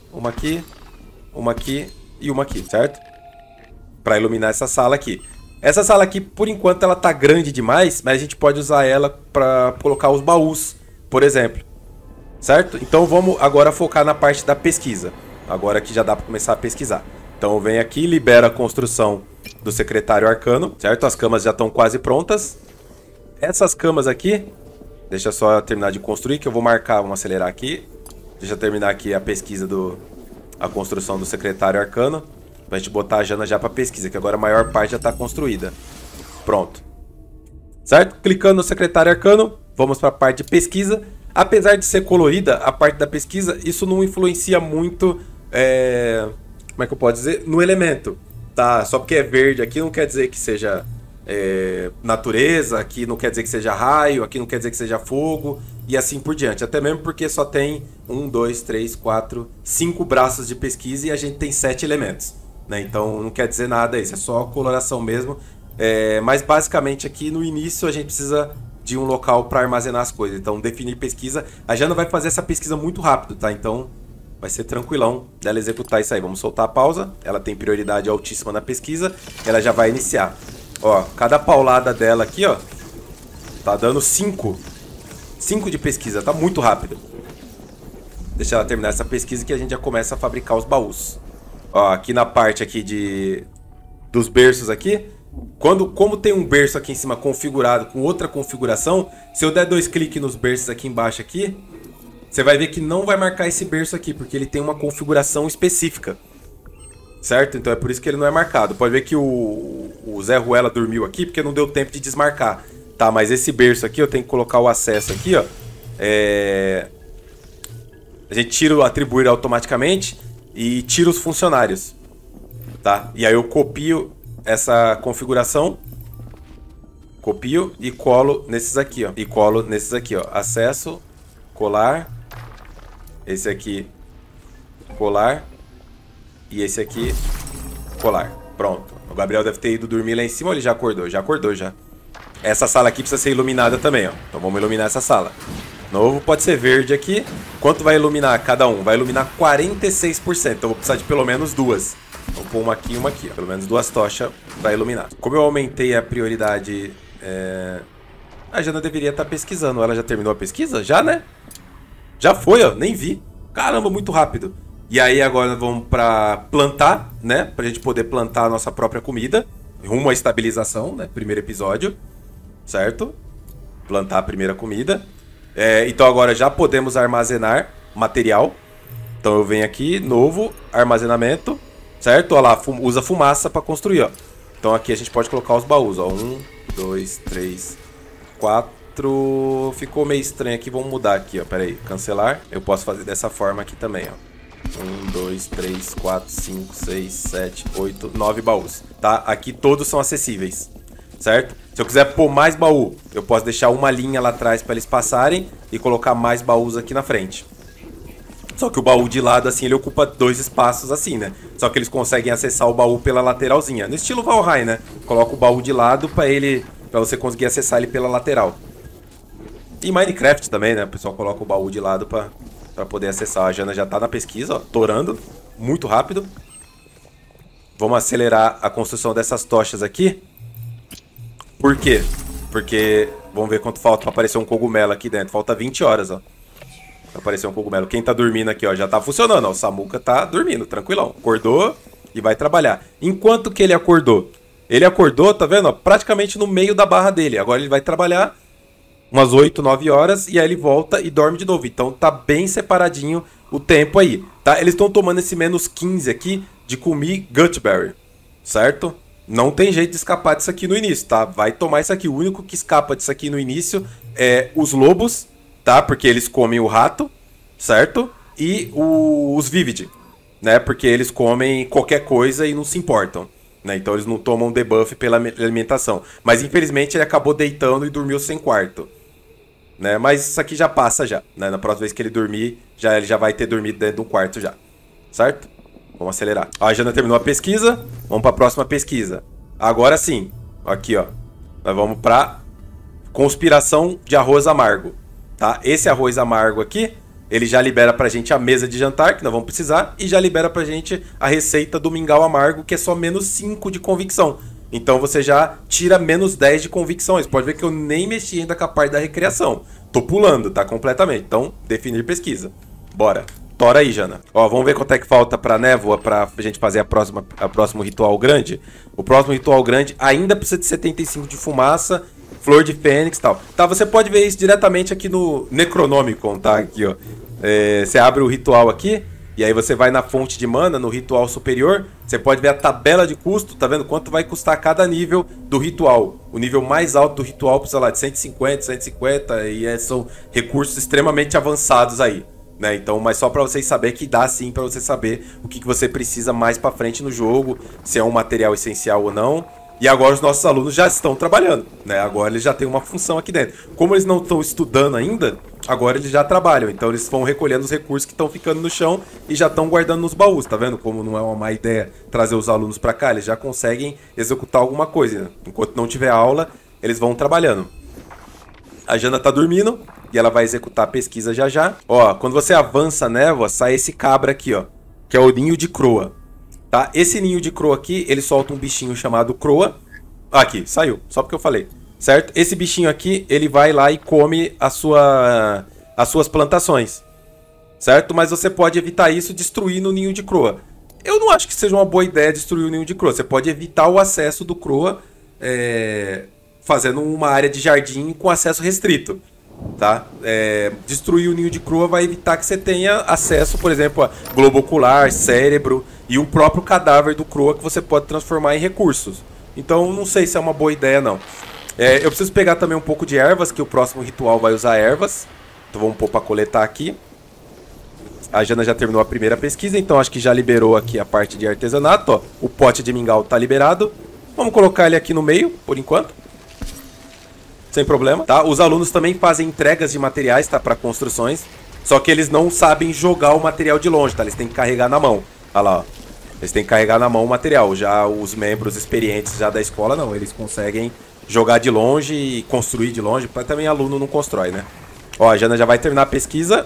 uma aqui, uma aqui e uma aqui, certo? Pra iluminar essa sala aqui. Essa sala aqui, por enquanto, ela tá grande demais, mas a gente pode usar ela pra colocar os baús, por exemplo. Certo? Então vamos agora focar na parte da pesquisa. Agora que já dá pra começar a pesquisar. Então eu venho aqui, libero a construção do secretário arcano, certo? As camas já estão quase prontas. Essas camas aqui, deixa só eu terminar de construir, que eu vou marcar, vamos acelerar aqui. Deixa eu terminar aqui a pesquisa do... a construção do secretário arcano. Pra gente botar a Jana já pra pesquisa, que agora a maior parte já tá construída. Pronto. Certo? Clicando no secretário arcano, vamos pra parte de pesquisa. Apesar de ser colorida, a parte da pesquisa, isso não influencia muito, é... como é que eu posso dizer? No elemento, tá? Só porque é verde aqui não quer dizer que seja é... natureza, aqui não quer dizer que seja raio, aqui não quer dizer que seja fogo, e assim por diante. Até mesmo porque só tem um, dois, três, quatro, cinco braços de pesquisa e a gente tem sete elementos, né? Então não quer dizer nada isso, é só coloração mesmo. É... Mas basicamente aqui no início a gente precisa de um local para armazenar as coisas. Então, definir pesquisa. A Jana vai fazer essa pesquisa muito rápido, tá? Então, vai ser tranquilão dela executar isso aí. Vamos soltar a pausa. Ela tem prioridade altíssima na pesquisa. Ela já vai iniciar. Ó, cada paulada dela aqui, ó, tá dando cinco. cinco de pesquisa. Tá muito rápido. Deixa ela terminar essa pesquisa que a gente já começa a fabricar os baús. Ó, aqui na parte aqui de... dos berços aqui... Quando, como tem um berço aqui em cima configurado com outra configuração, se eu der dois cliques nos berços aqui embaixo aqui, você vai ver que não vai marcar esse berço aqui, porque ele tem uma configuração específica. Certo? Então é por isso que ele não é marcado. Pode ver que o, o Zé Ruela dormiu aqui porque não deu tempo de desmarcar. Tá, mas esse berço aqui eu tenho que colocar o acesso aqui, ó. É... A gente tira o atribuir automaticamente e tira os funcionários. Tá? E aí eu copio essa configuração, copio e colo nesses aqui, ó. E colo nesses aqui, ó. Acesso, colar, esse aqui, colar, e esse aqui, colar. Pronto. O Gabriel deve ter ido dormir lá em cima ou ele já acordou? Já acordou, já. Essa sala aqui precisa ser iluminada também, ó. Então vamos iluminar essa sala. Novo pode ser verde aqui. Quanto vai iluminar cada um? Vai iluminar quarenta e seis por cento. Então eu vou precisar de pelo menos duas. Vou pôr uma aqui e uma aqui, ó. Pelo menos duas tochas para iluminar. Como eu aumentei a prioridade... É... A Jana deveria estar pesquisando. Ela já terminou a pesquisa? Já, né? Já foi, ó. Nem vi. Caramba, muito rápido. E aí agora vamos para plantar, né? Pra gente poder plantar a nossa própria comida. Rumo à estabilização, né? Primeiro episódio. Certo? Plantar a primeira comida. É, então agora já podemos armazenar material. Então eu venho aqui, novo, armazenamento. Certo? Olha lá, fum, usa fumaça para construir, ó. Então aqui a gente pode colocar os baús, ó. Um, dois, três, quatro. Ficou meio estranho aqui, vamos mudar aqui, ó. Pera aí, cancelar. Eu posso fazer dessa forma aqui também, ó. Um, dois, três, quatro, cinco, seis, sete, oito, nove baús. Tá? Aqui todos são acessíveis. Certo? Se eu quiser pôr mais baú, eu posso deixar uma linha lá atrás para eles passarem e colocar mais baús aqui na frente. Só que o baú de lado, assim, ele ocupa dois espaços, assim, né? Só que eles conseguem acessar o baú pela lateralzinha. No estilo Valheim, né? Coloca o baú de lado pra ele... Pra você conseguir acessar ele pela lateral. E Minecraft também, né? O pessoal coloca o baú de lado pra, pra poder acessar. A Jana já tá na pesquisa, ó. Torando. Muito rápido. Vamos acelerar a construção dessas tochas aqui. Por quê? Porque... Vamos ver quanto falta pra aparecer um cogumelo aqui dentro. Falta vinte horas, ó. Apareceu um cogumelo. Quem tá dormindo aqui, ó, já tá funcionando, ó. O Samuca tá dormindo, tranquilão. Acordou e vai trabalhar. Enquanto que ele acordou? Ele acordou, tá vendo? Ó, praticamente no meio da barra dele. Agora ele vai trabalhar umas oito, nove horas e aí ele volta e dorme de novo. Então tá bem separadinho o tempo aí, tá? Eles estão tomando esse menos quinze aqui de comer Gutberry, certo? Não tem jeito de escapar disso aqui no início, tá? Vai tomar isso aqui. O único que escapa disso aqui no início é os lobos, tá? Porque eles comem o rato, certo? E o, os Vivid, né? Porque eles comem qualquer coisa e não se importam, né? Então eles não tomam debuff pela alimentação. Mas infelizmente ele acabou deitando e dormiu sem quarto, né? Mas isso aqui já passa já, né? Na próxima vez que ele dormir, já, ele já vai ter dormido dentro de um quarto já, certo? Vamos acelerar. Ó, a Jana terminou a pesquisa. Vamos para a próxima pesquisa. Agora sim. Aqui, ó. Nós vamos para conspiração de arroz amargo. Tá? Esse arroz amargo aqui, ele já libera pra gente a mesa de jantar, que nós vamos precisar, e já libera pra gente a receita do mingau amargo, que é só menos cinco de convicção. Então você já tira menos dez de convicção. Você pode ver que eu nem mexi ainda com a parte da recriação. Tô pulando, tá? Completamente. Então, definir pesquisa. Bora. Tora aí, Jana. Ó, vamos ver quanto é que falta pra névoa pra gente fazer a próxima, a próximo ritual grande. O próximo ritual grande ainda precisa de setenta e cinco de fumaça, flor de fênix e tal. Tá, você pode ver isso diretamente aqui no Necronomicon, tá? Aqui, ó. É, você abre o ritual aqui, e aí você vai na fonte de mana, no ritual superior, você pode ver a tabela de custo, tá vendo? Quanto vai custar cada nível do ritual. O nível mais alto do ritual precisa lá de cento e cinquenta, cento e cinquenta, e é, são recursos extremamente avançados aí. Né? Então, mas só para vocês saberem que dá sim para você saber o que, que você precisa mais para frente no jogo, se é um material essencial ou não. E agora os nossos alunos já estão trabalhando, né? Agora eles já têm uma função aqui dentro. Como eles não estão estudando ainda, agora eles já trabalham. Então eles vão recolhendo os recursos que estão ficando no chão e já estão guardando nos baús, tá vendo? Como não é uma má ideia trazer os alunos para cá, eles já conseguem executar alguma coisa, né? Enquanto não tiver aula, eles vão trabalhando. A Jana tá dormindo e ela vai executar a pesquisa já já. Ó, quando você avança a névoa, sai esse cabra aqui, ó, que é o ninho de croa. Tá? Esse ninho de croa aqui, ele solta um bichinho chamado croa. Aqui, saiu, só porque eu falei. Certo? Esse bichinho aqui, ele vai lá e come a sua, as suas plantações. Certo? Mas você pode evitar isso destruindo o ninho de croa. Eu não acho que seja uma boa ideia destruir o ninho de croa. Você pode evitar o acesso do croa é, fazendo uma área de jardim com acesso restrito. Tá? É, destruir o ninho de croa vai evitar que você tenha acesso, por exemplo, a globo ocular, cérebro e o próprio cadáver do croa que você pode transformar em recursos. Então não sei se é uma boa ideia não. É, eu preciso pegar também um pouco de ervas, que o próximo ritual vai usar ervas. Então vamos pôr para coletar aqui. A Jana já terminou a primeira pesquisa, então acho que já liberou aqui a parte de artesanato. Ó. O pote de mingau tá liberado. Vamos colocar ele aqui no meio, por enquanto. Sem problema, tá? Os alunos também fazem entregas de materiais, tá? Para construções. Só que eles não sabem jogar o material de longe, tá? Eles têm que carregar na mão. Olha lá, ó. Eles têm que carregar na mão o material. Já os membros experientes já da escola, não. Eles conseguem jogar de longe e construir de longe. Mas também aluno não constrói, né? Ó, a Jana já vai terminar a pesquisa.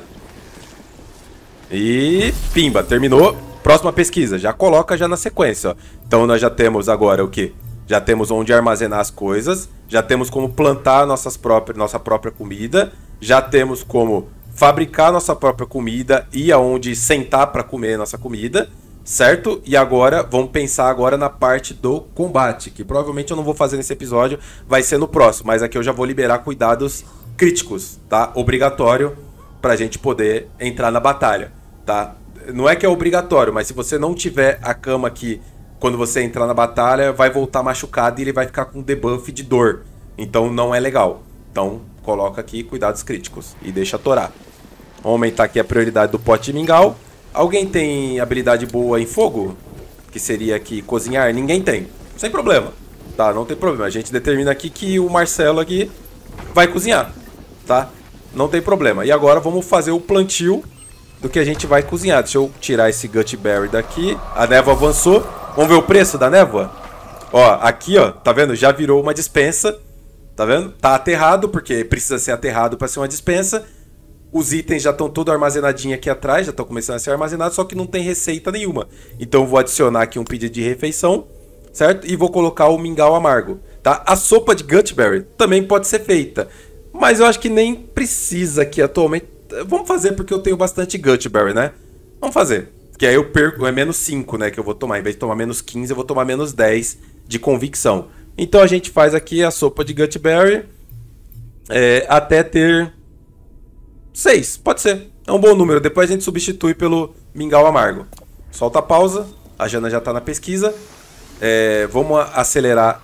E... pimba, terminou. Próxima pesquisa. Já coloca já na sequência, ó. Então nós já temos agora o quê? Já temos onde armazenar as coisas, já temos como plantar nossas próprias, nossa própria comida, já temos como fabricar nossa própria comida e aonde sentar para comer nossa comida, certo? E agora, vamos pensar agora na parte do combate, que provavelmente eu não vou fazer nesse episódio, vai ser no próximo, mas aqui eu já vou liberar cuidados críticos, tá? Obrigatório pra gente poder entrar na batalha, tá? Não é que é obrigatório, mas se você não tiver a cama aqui quando você entrar na batalha, vai voltar machucado e ele vai ficar com debuff de dor. Então não é legal. Então coloca aqui cuidados críticos e deixa torar. Vamos aumentar aqui a prioridade do pote de mingau. Alguém tem habilidade boa em fogo? Que seria aqui cozinhar? Ninguém tem. Sem problema. Tá, não tem problema. A gente determina aqui que o Marcelo aqui vai cozinhar. Tá? Não tem problema. E agora vamos fazer o plantio do que a gente vai cozinhar. Deixa eu tirar esse Gutberry daqui. A névoa avançou. Vamos ver o preço da névoa? Ó, aqui, ó, tá vendo? Já virou uma dispensa. Tá vendo? Tá aterrado, porque precisa ser aterrado para ser uma dispensa. Os itens já estão todos armazenadinhos aqui atrás, já estão começando a ser armazenados, só que não tem receita nenhuma. Então eu vou adicionar aqui um pedido de refeição, certo? E vou colocar o mingau amargo, tá? A sopa de Gutberry também pode ser feita, mas eu acho que nem precisa aqui atualmente. Vamos fazer porque eu tenho bastante Gutberry, né? Vamos fazer. Que aí eu perco, é menos cinco, né, que eu vou tomar. Em vez de tomar menos quinze, eu vou tomar menos dez de convicção. Então a gente faz aqui a sopa de Gutberry é, até ter seis, pode ser. É um bom número. Depois a gente substitui pelo mingau amargo. Solta a pausa. A Jana já está na pesquisa. É, vamos acelerar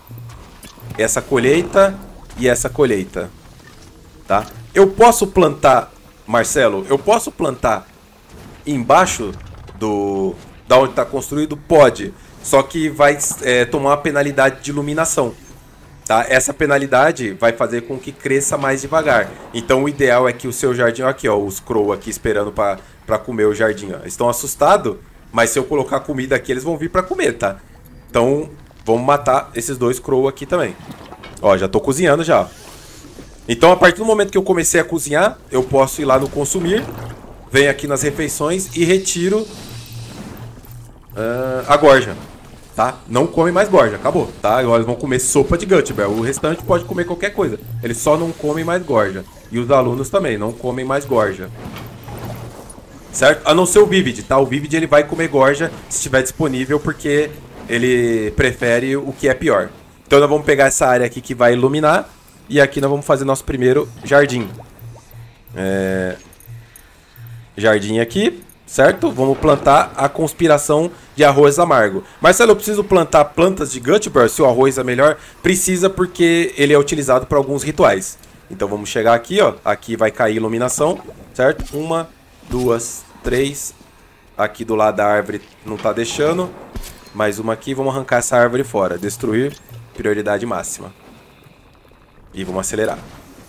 essa colheita e essa colheita. Tá? Eu posso plantar, Marcelo, eu posso plantar embaixo do da onde está construído? Pode. Só que vai é, tomar uma penalidade de iluminação. Tá? Essa penalidade vai fazer com que cresça mais devagar. Então o ideal é que o seu jardim... Aqui, ó, os crow aqui esperando para comer o jardim. Ó. Estão assustados, mas se eu colocar comida aqui, eles vão vir para comer, tá? Então vamos matar esses dois crow aqui também. Ó, já tô cozinhando já. Então a partir do momento que eu comecei a cozinhar, eu posso ir lá no consumir venho aqui nas refeições e retiro uh, a gorja, tá? Não come mais gorja, acabou, tá? Agora eles vão comer sopa de Gutbear, o restante pode comer qualquer coisa. Eles só não comem mais gorja. E os alunos também, não comem mais gorja. Certo? A não ser o Vivid, tá? O Vivid ele vai comer gorja se estiver disponível, porque ele prefere o que é pior. Então nós vamos pegar essa área aqui que vai iluminar. E aqui nós vamos fazer nosso primeiro jardim. É... Jardim aqui, certo? Vamos plantar a conspiração de arroz amargo. Marcelo, eu preciso plantar plantas de Gutbear se o arroz é melhor? Precisa, porque ele é utilizado para alguns rituais. Então vamos chegar aqui, ó. Aqui vai cair iluminação, certo? Uma, duas, três. Aqui do lado da árvore não tá deixando. Mais uma aqui, vamos arrancar essa árvore fora. Destruir, prioridade máxima. E vamos acelerar.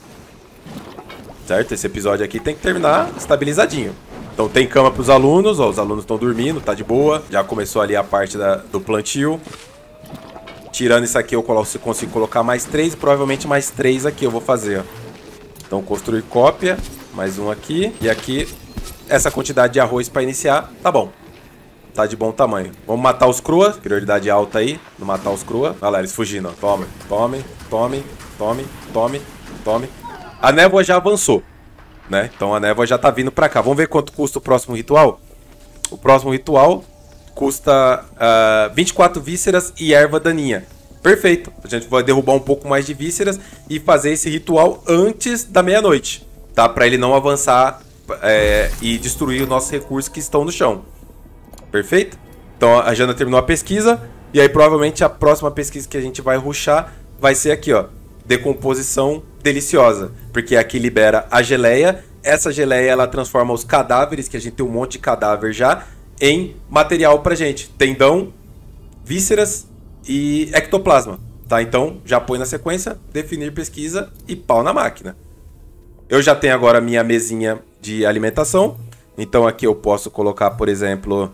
Certo? Esse episódio aqui tem que terminar estabilizadinho. Então tem cama para os alunos, ó, os alunos estão dormindo, tá de boa. Já começou ali a parte da, do plantio. Tirando isso aqui eu consigo colocar mais três, provavelmente mais três aqui eu vou fazer, ó. Então construir cópia, mais um aqui. E aqui, essa quantidade de arroz para iniciar, tá bom. Tá de bom tamanho. Vamos matar os crua, prioridade alta aí, não matar os crua. Olha lá, eles fugindo, ó. Tome, tome, tome, tome, tome, tome. A névoa já avançou, né? Então a névoa já tá vindo pra cá. Vamos ver quanto custa o próximo ritual? O próximo ritual custa uh, vinte e quatro vísceras e erva daninha. Perfeito. A gente vai derrubar um pouco mais de vísceras e fazer esse ritual antes da meia-noite, tá? Pra ele não avançar é, e destruir os nossos recursos que estão no chão. Perfeito? Então a Jana terminou a pesquisa. E aí provavelmente a próxima pesquisa que a gente vai rushar vai ser aqui, ó. Decomposição deliciosa, porque aqui libera a geleia. Essa geleia ela transforma os cadáveres, que a gente tem um monte de cadáver já, em material pra gente, tendão, vísceras e ectoplasma, tá? Então já põe na sequência, definir pesquisa e pau na máquina. Eu já tenho agora a minha mesinha de alimentação, então aqui eu posso colocar, por exemplo,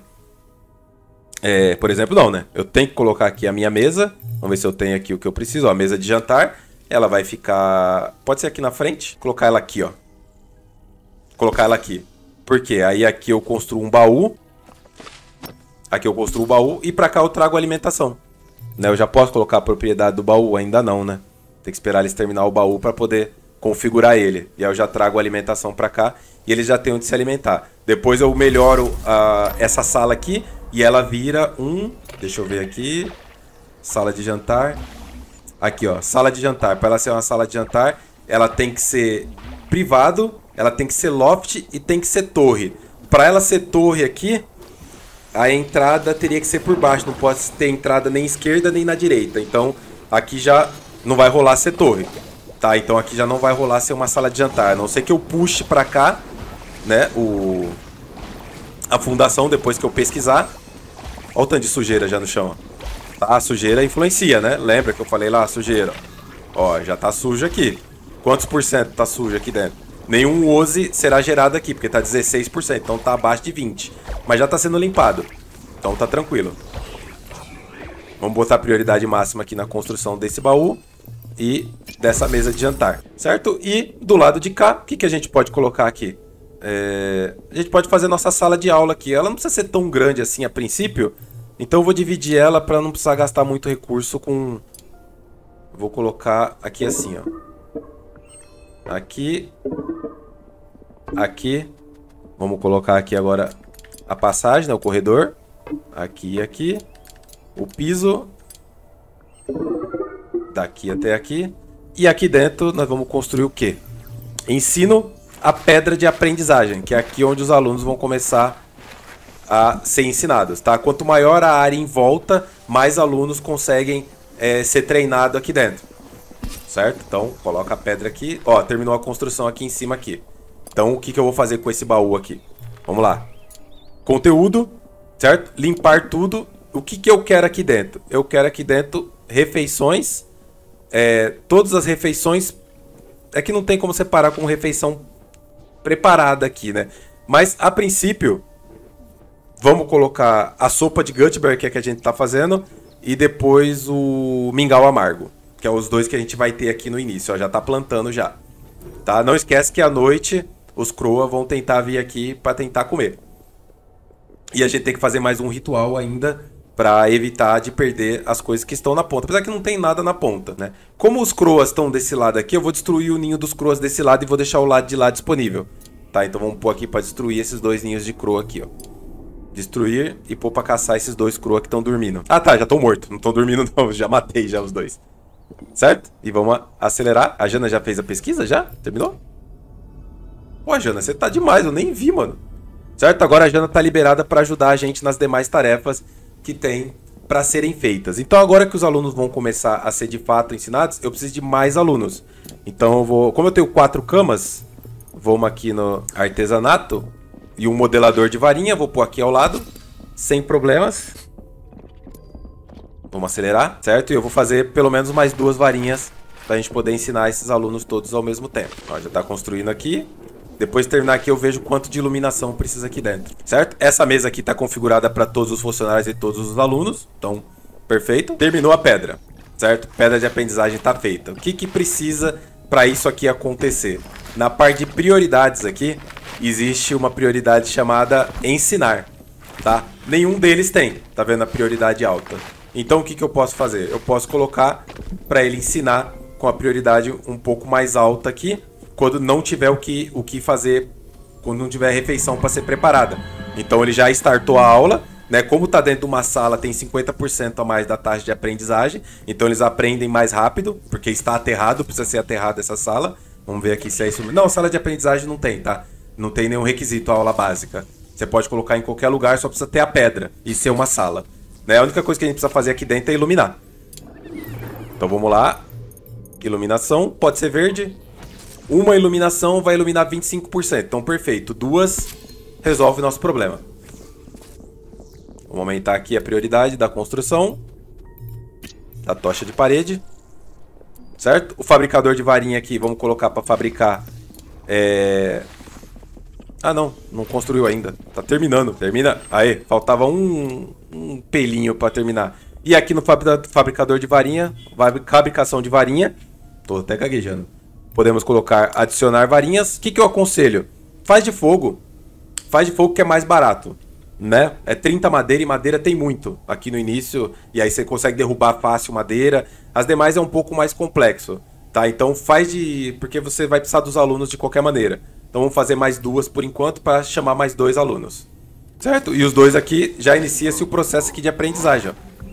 é, por exemplo não, né? Eu tenho que colocar aqui a minha mesa, vamos ver se eu tenho aqui o que eu preciso, ó, a mesa de jantar. Ela vai ficar... Pode ser aqui na frente? Colocar ela aqui, ó. Colocar ela aqui. Por quê? Aí aqui eu construo um baú. Aqui eu construo o baú. E pra cá eu trago a alimentação. Né? Eu já posso colocar a propriedade do baú? Ainda não, né? Tem que esperar eles terminar o baú pra poder configurar ele. E aí eu já trago a alimentação pra cá. E eles já têm onde se alimentar. Depois eu melhoro uh, essa sala aqui. E ela vira um... Deixa eu ver aqui. Sala de jantar... Aqui, ó, sala de jantar. Para ela ser uma sala de jantar, ela tem que ser privado, ela tem que ser loft e tem que ser torre. Para ela ser torre aqui, a entrada teria que ser por baixo. Não pode ter entrada nem esquerda nem na direita. Então, aqui já não vai rolar ser torre. Tá? Então, aqui já não vai rolar ser uma sala de jantar. A não ser que eu puxe para cá, né, o... a fundação depois que eu pesquisar. Olha o tanto de sujeira já no chão, ó. Tá, a sujeira influencia, né? Lembra que eu falei lá, a sujeira? Ó, já tá sujo aqui. Quantos por cento tá sujo aqui dentro? Nenhum O S I será gerado aqui, porque tá dezesseis por cento, então tá abaixo de vinte por cento. Mas já tá sendo limpado, então tá tranquilo. Vamos botar prioridade máxima aqui na construção desse baú e dessa mesa de jantar, certo? E do lado de cá, o que, que a gente pode colocar aqui? É... A gente pode fazer nossa sala de aula aqui. Ela não precisa ser tão grande assim a princípio. Então eu vou dividir ela para não precisar gastar muito recurso com... Vou colocar aqui assim, ó. Aqui. Aqui. Vamos colocar aqui agora a passagem, né, o corredor. Aqui e aqui. O piso. Daqui até aqui. E aqui dentro nós vamos construir o quê? Ensino a pedra de aprendizagem, que é aqui onde os alunos vão começar a ser ensinados, tá? Quanto maior a área em volta, mais alunos conseguem é, ser treinados aqui dentro, certo? Então, coloca a pedra aqui. Ó, terminou a construção aqui em cima aqui. Então, o que, que eu vou fazer com esse baú aqui? Vamos lá. Conteúdo, certo? Limpar tudo. O que, que eu quero aqui dentro? Eu quero aqui dentro refeições. É, todas as refeições... É que não tem como separar com refeição preparada aqui, né? Mas, a princípio... Vamos colocar a sopa de Gutbear, que é a que a gente tá fazendo, e depois o mingau amargo, que é os dois que a gente vai ter aqui no início, ó, já tá plantando já. Tá? Não esquece que à noite os Croa vão tentar vir aqui pra tentar comer. E a gente tem que fazer mais um ritual ainda pra evitar de perder as coisas que estão na ponta. Apesar que não tem nada na ponta, né? Como os Croas estão desse lado aqui, eu vou destruir o ninho dos Croas desse lado e vou deixar o lado de lá disponível. Tá, então vamos pôr aqui pra destruir esses dois ninhos de Croa aqui, ó. Destruir e pôr pra caçar esses dois Croa que estão dormindo. Ah tá, já estão mortos, não estão dormindo não, já matei já os dois. Certo? E vamos acelerar. A Jana já fez a pesquisa, já? Terminou? Pô, Jana, você tá demais, eu nem vi, mano. Certo? Agora a Jana tá liberada pra ajudar a gente nas demais tarefas que tem pra serem feitas. Então agora que os alunos vão começar a ser de fato ensinados, eu preciso de mais alunos. Então eu vou... Como eu tenho quatro camas, vamos aqui no artesanato e um modelador de varinha, vou pôr aqui ao lado, sem problemas. Vamos acelerar, certo? E eu vou fazer pelo menos mais duas varinhas pra gente poder ensinar esses alunos todos ao mesmo tempo. Ó, já tá construindo aqui. Depois de terminar aqui eu vejo quanto de iluminação precisa aqui dentro, certo? Essa mesa aqui tá configurada para todos os funcionários e todos os alunos. Então, perfeito. Terminou a pedra, certo? Pedra de aprendizagem tá feita. O que que precisa para isso aqui acontecer? Na parte de prioridades aqui, existe uma prioridade chamada ensinar, tá? Nenhum deles tem, tá vendo a prioridade alta. Então o que que eu posso fazer? Eu posso colocar para ele ensinar com a prioridade um pouco mais alta aqui, quando não tiver o que, o que fazer, quando não tiver refeição para ser preparada. Então ele já startou a aula, né? Como está dentro de uma sala, tem cinquenta por cento a mais da taxa de aprendizagem, então eles aprendem mais rápido, porque está aterrado, precisa ser aterrado essa sala. Vamos ver aqui se é isso. Não, sala de aprendizagem não tem, tá? Não tem nenhum requisito a aula básica. Você pode colocar em qualquer lugar, só precisa ter a pedra e ser uma sala, né? A única coisa que a gente precisa fazer aqui dentro é iluminar. Então vamos lá. Iluminação, pode ser verde. Uma iluminação vai iluminar vinte e cinco por cento. Então, perfeito. Duas resolve o nosso problema. Vamos aumentar aqui a prioridade da construção. Da tocha de parede. Certo? O fabricador de varinha aqui, vamos colocar para fabricar... É... Ah, não. Não construiu ainda. Tá terminando. Termina. Aê, faltava um, um pelinho para terminar. E aqui no fabricador de varinha, fabricação de varinha... Tô até gaguejando. Podemos colocar adicionar varinhas. O que que eu aconselho? Faz de fogo. Faz de fogo que é mais barato, né? É trinta madeira e madeira tem muito aqui no início. E aí você consegue derrubar fácil madeira. As demais é um pouco mais complexo, tá? Então faz de... Porque você vai precisar dos alunos de qualquer maneira. Então vamos fazer mais duas por enquanto para chamar mais dois alunos. Certo? E os dois aqui já inicia-se o processo aqui de aprendizagem, ó.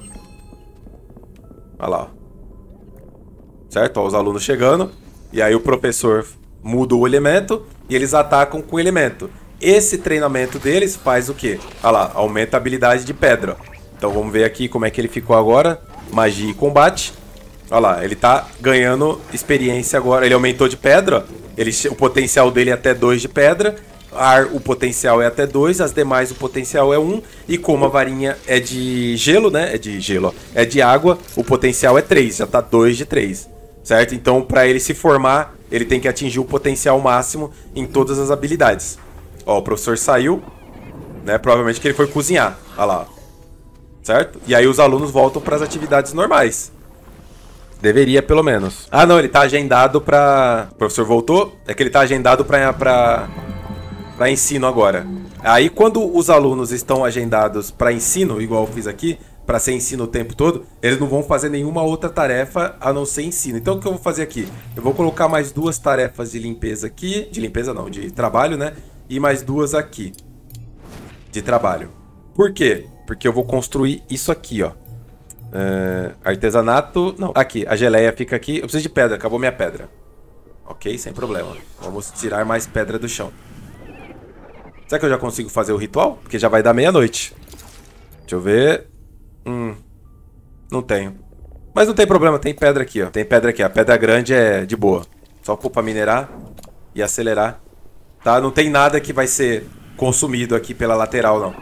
Olha lá, ó. Certo? Ó, os alunos chegando. E aí o professor muda o elemento e eles atacam com o elemento. Esse treinamento deles faz o quê? Olha lá, aumenta a habilidade de pedra. Então vamos ver aqui como é que ele ficou agora. Magia e combate. Olha lá, ele tá ganhando experiência agora. Ele aumentou de pedra. Ele, o potencial dele é até dois de pedra. Ar, o potencial é até dois. As demais, o potencial é um. E como a varinha é de gelo, né? É de gelo, ó. É de água. O potencial é três. Já tá dois de três. Certo? Então, para ele se formar, ele tem que atingir o potencial máximo em todas as habilidades. Ó, o professor saiu, né? Provavelmente que ele foi cozinhar. Olha lá. Certo? E aí os alunos voltam para as atividades normais. Deveria, pelo menos. Ah, não, ele tá agendado para... O professor voltou? É que ele tá agendado para para para ensino agora. Aí, quando os alunos estão agendados para ensino, igual eu fiz aqui, para ser ensino o tempo todo, eles não vão fazer nenhuma outra tarefa a não ser ensino. Então o que eu vou fazer aqui? Eu vou colocar mais duas tarefas de limpeza aqui, de limpeza não, de trabalho, né? E mais duas aqui, de trabalho. Por quê? Porque eu vou construir isso aqui, ó. Uh, artesanato, não, aqui, a geleia fica aqui. Eu preciso de pedra, acabou minha pedra. Ok, sem problema. Vamos tirar mais pedra do chão. Será que eu já consigo fazer o ritual? Porque já vai dar meia-noite. Deixa eu ver... Hum, não tenho. Mas não tem problema, tem pedra aqui, ó. Tem pedra aqui, a pedra grande é de boa. Só pôr pra minerar e acelerar. Tá? Não tem nada que vai ser consumido aqui pela lateral, não.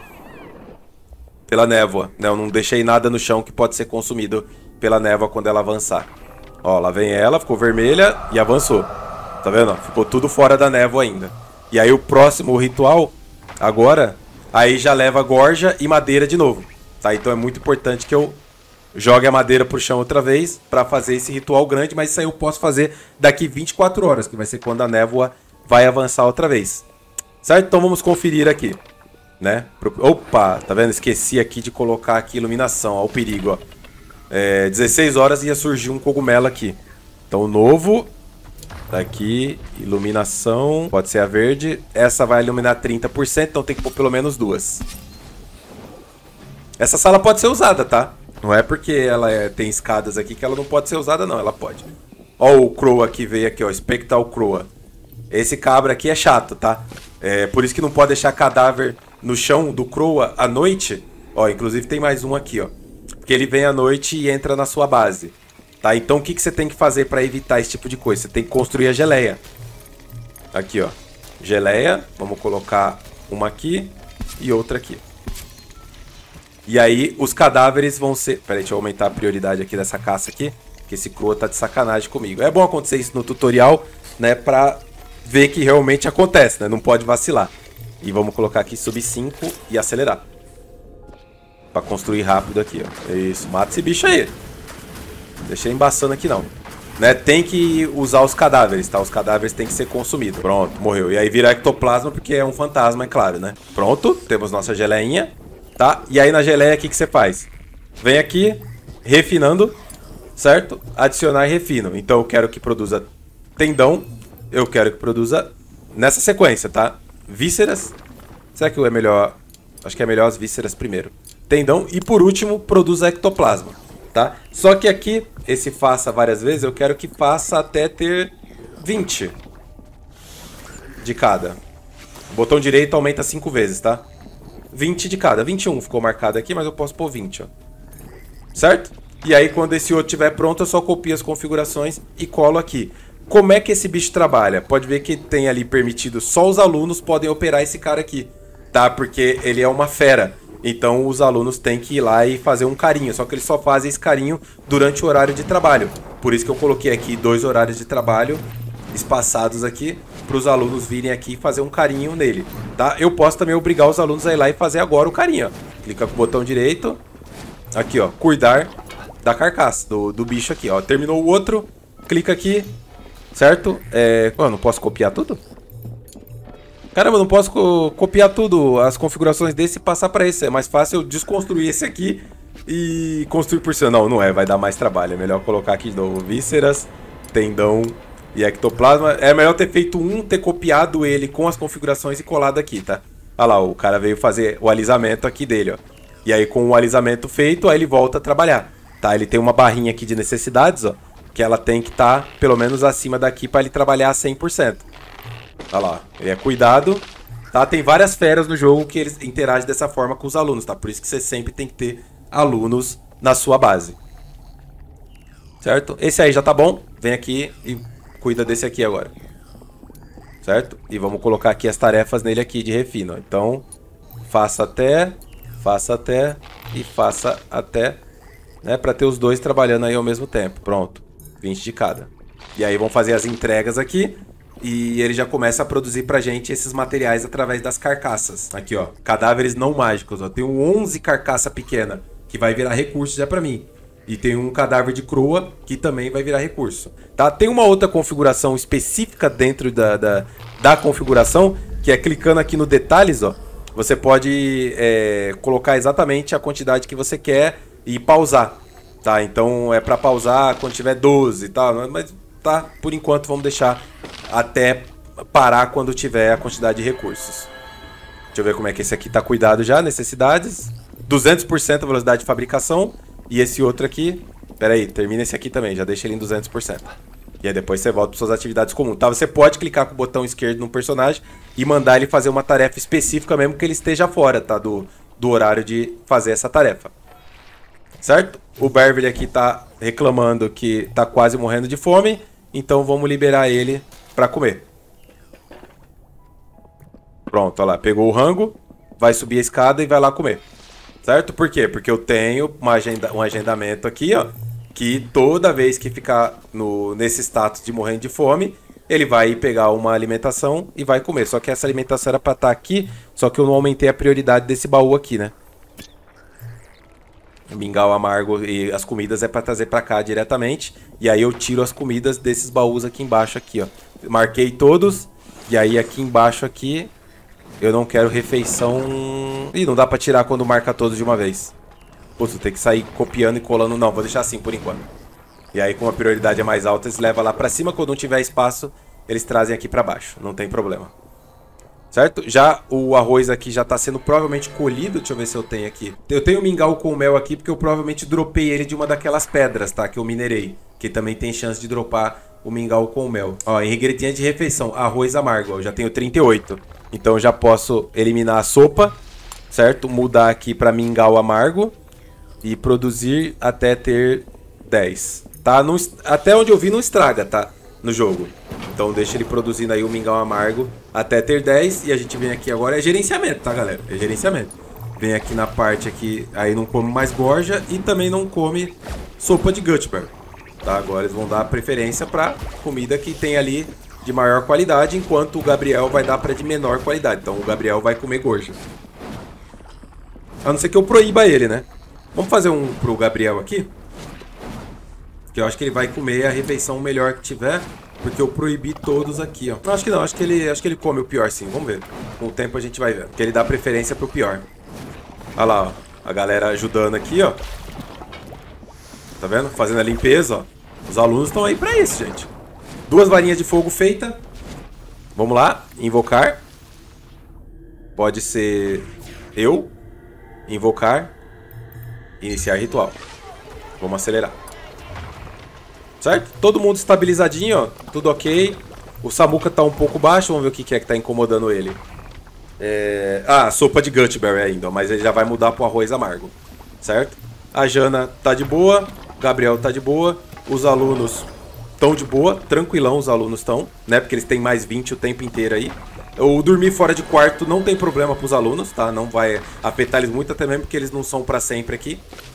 Pela névoa. Não, não deixei nada no chão que pode ser consumido pela névoa quando ela avançar. Ó, lá vem ela, ficou vermelha e avançou. Tá vendo? Ficou tudo fora da névoa ainda. E aí o próximo ritual, agora, aí já leva gorja e madeira de novo. Tá, então é muito importante que eu jogue a madeira pro chão outra vez para fazer esse ritual grande, mas isso aí eu posso fazer daqui vinte e quatro horas, que vai ser quando a névoa vai avançar outra vez. Certo? Então vamos conferir aqui, né? Opa, tá vendo? Esqueci aqui de colocar aqui iluminação, ó o perigo, ó. É, dezesseis horas ia surgir um cogumelo aqui. Então o novo, tá aqui, iluminação, pode ser a verde. Essa vai iluminar trinta por cento, então tem que pôr pelo menos duas. Essa sala pode ser usada, tá? Não é porque ela é, tem escadas aqui que ela não pode ser usada, não. Ela pode. Ó o Croa que veio aqui, ó. Spectral Croa. Esse cabra aqui é chato, tá? É por isso que não pode deixar cadáver no chão do Croa à noite. Ó, inclusive tem mais um aqui, ó. Porque ele vem à noite e entra na sua base. Tá? Então o que, que você tem que fazer para evitar esse tipo de coisa? Você tem que construir a geleia. Aqui, ó. Geleia. Vamos colocar uma aqui e outra aqui. E aí os cadáveres vão ser... Pera aí, deixa eu aumentar a prioridade aqui dessa caça aqui. Que esse Croa tá de sacanagem comigo. É bom acontecer isso no tutorial, né? Pra ver que realmente acontece, né? Não pode vacilar. E vamos colocar aqui sub cinco e acelerar. Pra construir rápido aqui, ó. Isso, mata esse bicho aí. Deixa ele embaçando aqui não. Né? Tem que usar os cadáveres, tá? Os cadáveres tem que ser consumidos. Pronto, morreu. E aí vira ectoplasma porque é um fantasma, é claro, né? Pronto, temos nossa geleinha. Tá? E aí na geleia, o que, que você faz? Vem aqui, refinando, certo? Adicionar e refino. Então eu quero que produza tendão. Eu quero que produza nessa sequência, tá? Vísceras. Será que é melhor? Acho que é melhor as vísceras primeiro. Tendão. E por último, produza ectoplasma, tá? Só que aqui, esse faça várias vezes, eu quero que faça até ter vinte de cada. O botão direito aumenta cinco vezes, tá? vinte de cada. vinte e um ficou marcado aqui, mas eu posso pôr vinte, ó. Certo? E aí, quando esse outro estiver pronto, eu só copio as configurações e colo aqui. Como é que esse bicho trabalha? Pode ver que tem ali permitido só os alunos podem operar esse cara aqui, tá? Porque ele é uma fera. Então, os alunos têm que ir lá e fazer um carinho. Só que eles só fazem esse carinho durante o horário de trabalho. Por isso que eu coloquei aqui dois horários de trabalho espaçados aqui, para os alunos virem aqui e fazer um carinho nele, tá? Eu posso também obrigar os alunos a ir lá e fazer agora o carinho, ó. Clica com o botão direito, aqui, ó, cuidar da carcaça, do, do bicho aqui, ó. Terminou o outro, clica aqui, certo? É... Oh, eu não posso copiar tudo? Caramba, eu não posso co copiar tudo, as configurações desse e passar para esse. É mais fácil eu desconstruir esse aqui e construir por cima. Não, não é, vai dar mais trabalho. É melhor colocar aqui de novo vísceras, tendão e ectoplasma. É melhor ter feito um, ter copiado ele com as configurações e colado aqui, tá? Olha lá, o cara veio fazer o alisamento aqui dele, ó. E aí com o alisamento feito, aí ele volta a trabalhar, tá? Ele tem uma barrinha aqui de necessidades, ó, que ela tem que estar tá, pelo menos acima daqui para ele trabalhar cem por cento. Olha lá, ele é cuidado, tá? Tem várias feras no jogo que eles interagem dessa forma com os alunos, tá? Por isso que você sempre tem que ter alunos na sua base. Certo? Esse aí já tá bom. Vem aqui e cuida desse aqui agora. Certo? E vamos colocar aqui as tarefas nele aqui de refino. Então, faça até, faça até e faça até, né? Pra ter os dois trabalhando aí ao mesmo tempo. Pronto. vinte de cada. E aí vamos fazer as entregas aqui. E ele já começa a produzir pra gente esses materiais através das carcaças. Aqui, ó. Cadáveres não mágicos, ó. Tem onze carcaça pequena, que vai virar recurso já pra mim. E tem um cadáver de Croa, que também vai virar recurso. Tá? Tem uma outra configuração específica dentro da, da, da configuração, que é clicando aqui no detalhes, ó. Você pode é, colocar exatamente a quantidade que você quer e pausar. Tá? Então é pra pausar quando tiver doze e tal. Mas tá, por enquanto vamos deixar até parar quando tiver a quantidade de recursos. Deixa eu ver como é que esse aqui tá cuidado já. Necessidades. duzentos por cento a velocidade de fabricação. E esse outro aqui, pera aí, termina esse aqui também, já deixa ele em duzentos por cento. E aí depois você volta para suas atividades comuns, tá? Você pode clicar com o botão esquerdo no personagem e mandar ele fazer uma tarefa específica mesmo que ele esteja fora, tá? Do, do horário de fazer essa tarefa. Certo? O Beverly aqui tá reclamando que tá quase morrendo de fome, então vamos liberar ele para comer. Pronto, olha lá, pegou o rango, vai subir a escada e vai lá comer. Certo? Por quê? Porque eu tenho uma agenda, um agendamento aqui, ó, que toda vez que ficar no, nesse status de morrendo de fome, ele vai pegar uma alimentação e vai comer. Só que essa alimentação era pra estar aqui, só que eu não aumentei a prioridade desse baú aqui, né? Mingau amargo e as comidas é pra trazer pra cá diretamente. E aí eu tiro as comidas desses baús aqui embaixo, aqui, ó. Marquei todos E aí aqui embaixo aqui, eu não quero refeição... Ih, não dá pra tirar quando marca todos de uma vez. Putz, tem que sair copiando e colando. Não, vou deixar assim por enquanto. E aí, como a prioridade é mais alta, eles levam lá pra cima. Quando não tiver espaço, eles trazem aqui pra baixo. Não tem problema. Certo? Já o arroz aqui já tá sendo provavelmente colhido. Deixa eu ver se eu tenho aqui. Eu tenho mingau com mel aqui porque eu provavelmente dropei ele de uma daquelas pedras, tá? Que eu minerei. Que também tem chance de dropar o mingau com mel. Ó, ingrediente de refeição. Arroz amargo. Ó, eu já tenho trinta e oito. Então eu já posso eliminar a sopa. Certo? Mudar aqui pra mingau amargo. E produzir até ter dez. Tá? Não, até onde eu vi não estraga, tá? No jogo. Então deixa ele produzindo aí o mingau amargo até ter dez. E a gente vem aqui agora, é gerenciamento, tá, galera? É gerenciamento. Vem aqui na parte aqui, aí não come mais gorja e também não come sopa de Gutberg. Tá? Agora eles vão dar preferência pra comida que tem ali de maior qualidade, enquanto o Gabriel vai dar pra de menor qualidade. Então o Gabriel vai comer gorja. A não ser que eu proíba ele, né? Vamos fazer um pro Gabriel aqui. Que eu acho que ele vai comer a refeição melhor que tiver. Porque eu proibi todos aqui, ó. Não, acho que não. Acho que ele, acho que ele come o pior, sim. Vamos ver. Com o tempo a gente vai ver. Porque ele dá preferência pro pior. Olha lá, ó. A galera ajudando aqui, ó. Tá vendo? Fazendo a limpeza, ó. Os alunos estão aí pra isso, gente. Duas varinhas de fogo feitas. Vamos lá. Invocar. Pode ser eu. Invocar. Iniciar ritual. Vamos acelerar. Certo? Todo mundo estabilizadinho, ó. Tudo ok. O Samuka tá um pouco baixo. Vamos ver o que é que tá incomodando ele. É... Ah, sopa de Gutberry ainda. Mas ele já vai mudar pro arroz amargo. Certo? A Jana tá de boa. Gabriel tá de boa. Os alunos estão de boa. Tranquilão os alunos estão. Né? Porque eles têm mais vinte o tempo inteiro aí. O dormir fora de quarto não tem problema pros alunos, tá? Não vai afetar eles muito, até mesmo porque eles não são pra sempre aqui.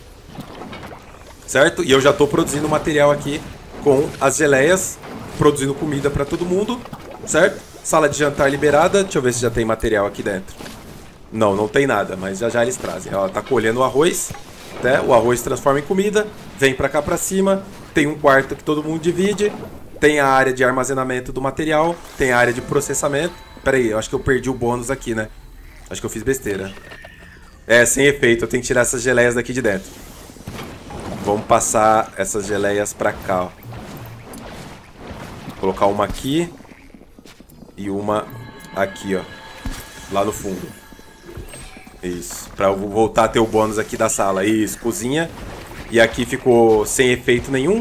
Certo? E eu já tô produzindo material aqui com as geleias, produzindo comida pra todo mundo, certo? Sala de jantar liberada. Deixa eu ver se já tem material aqui dentro. Não, não tem nada, mas já já eles trazem. Ela tá colhendo o arroz, né? O arroz transforma em comida, vem pra cá pra cima. Tem um quarto que todo mundo divide. Tem a área de armazenamento do material, tem a área de processamento. Pera aí, eu acho que eu perdi o bônus aqui, né? Acho que eu fiz besteira. É, sem efeito, eu tenho que tirar essas geleias daqui de dentro. Vamos passar essas geleias pra cá, ó. Vou colocar uma aqui. E uma aqui, ó. Lá no fundo. Isso. Pra eu voltar a ter o bônus aqui da sala. Isso, cozinha. E aqui ficou sem efeito nenhum.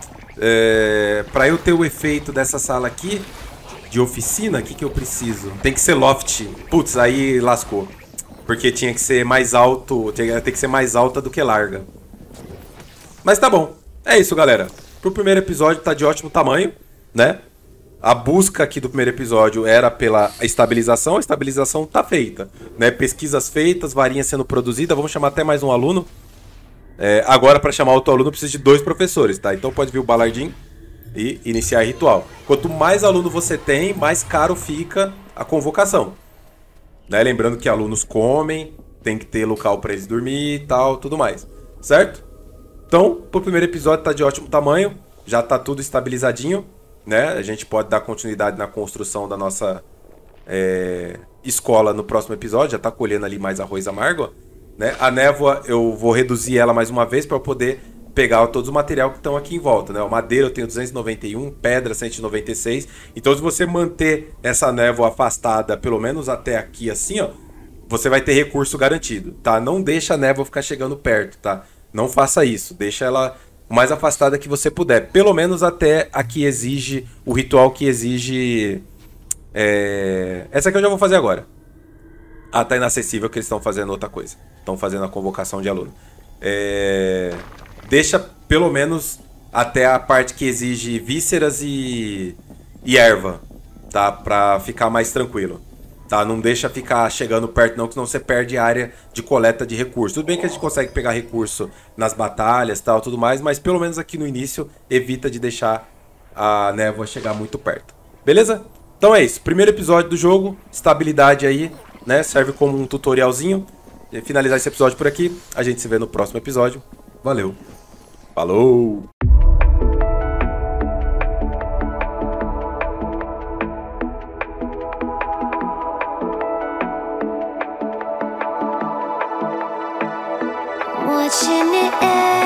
É... Pra eu ter o efeito dessa sala aqui, de oficina, o que que eu preciso? Tem que ser loft. Putz, aí lascou. Porque tinha que ser mais alto. Tinha que ser mais alta do que larga. Mas tá bom. É isso, galera. Pro primeiro episódio tá de ótimo tamanho, né? A busca aqui do primeiro episódio era pela estabilização. A estabilização tá feita, né? Pesquisas feitas, varinha sendo produzida. Vamos chamar até mais um aluno. É, agora, para chamar outro aluno, precisa de dois professores, tá? Então pode vir o Balardim e iniciar ritual. Quanto mais aluno você tem, mais caro fica a convocação, né? Lembrando que alunos comem, tem que ter local para eles dormir e tal, tudo mais, certo? Então, pro primeiro episódio tá de ótimo tamanho, já tá tudo estabilizadinho, né? A gente pode dar continuidade na construção da nossa é, escola no próximo episódio, já tá colhendo ali mais arroz amargo, né? A névoa eu vou reduzir ela mais uma vez para eu poder pegar todo o material que estão aqui em volta, né? O madeira eu tenho duzentos e noventa e um, pedra cento e noventa e seis. Então se você manter essa névoa afastada pelo menos até aqui assim, ó, você vai ter recurso garantido, tá? Não deixa a névoa ficar chegando perto, tá? Não faça isso, deixa ela o mais afastada que você puder, pelo menos até a que exige, o ritual que exige é... essa aqui eu já vou fazer agora. Ah, tá inacessível que eles estão fazendo outra coisa. Estão fazendo a convocação de aluno. É... Deixa pelo menos até a parte que exige vísceras e, e erva, tá? Pra ficar mais tranquilo. Tá? Não deixa ficar chegando perto não, que senão você perde a área de coleta de recursos. Tudo bem que a gente consegue pegar recurso nas batalhas e tal, tudo mais, mas pelo menos aqui no início evita de deixar a névoa chegar muito perto. Beleza? Então é isso. Primeiro episódio do jogo, estabilidade aí, né? Serve como um tutorialzinho. E finalizar esse episódio por aqui. A gente se vê no próximo episódio. Valeu. Falou! watching it end.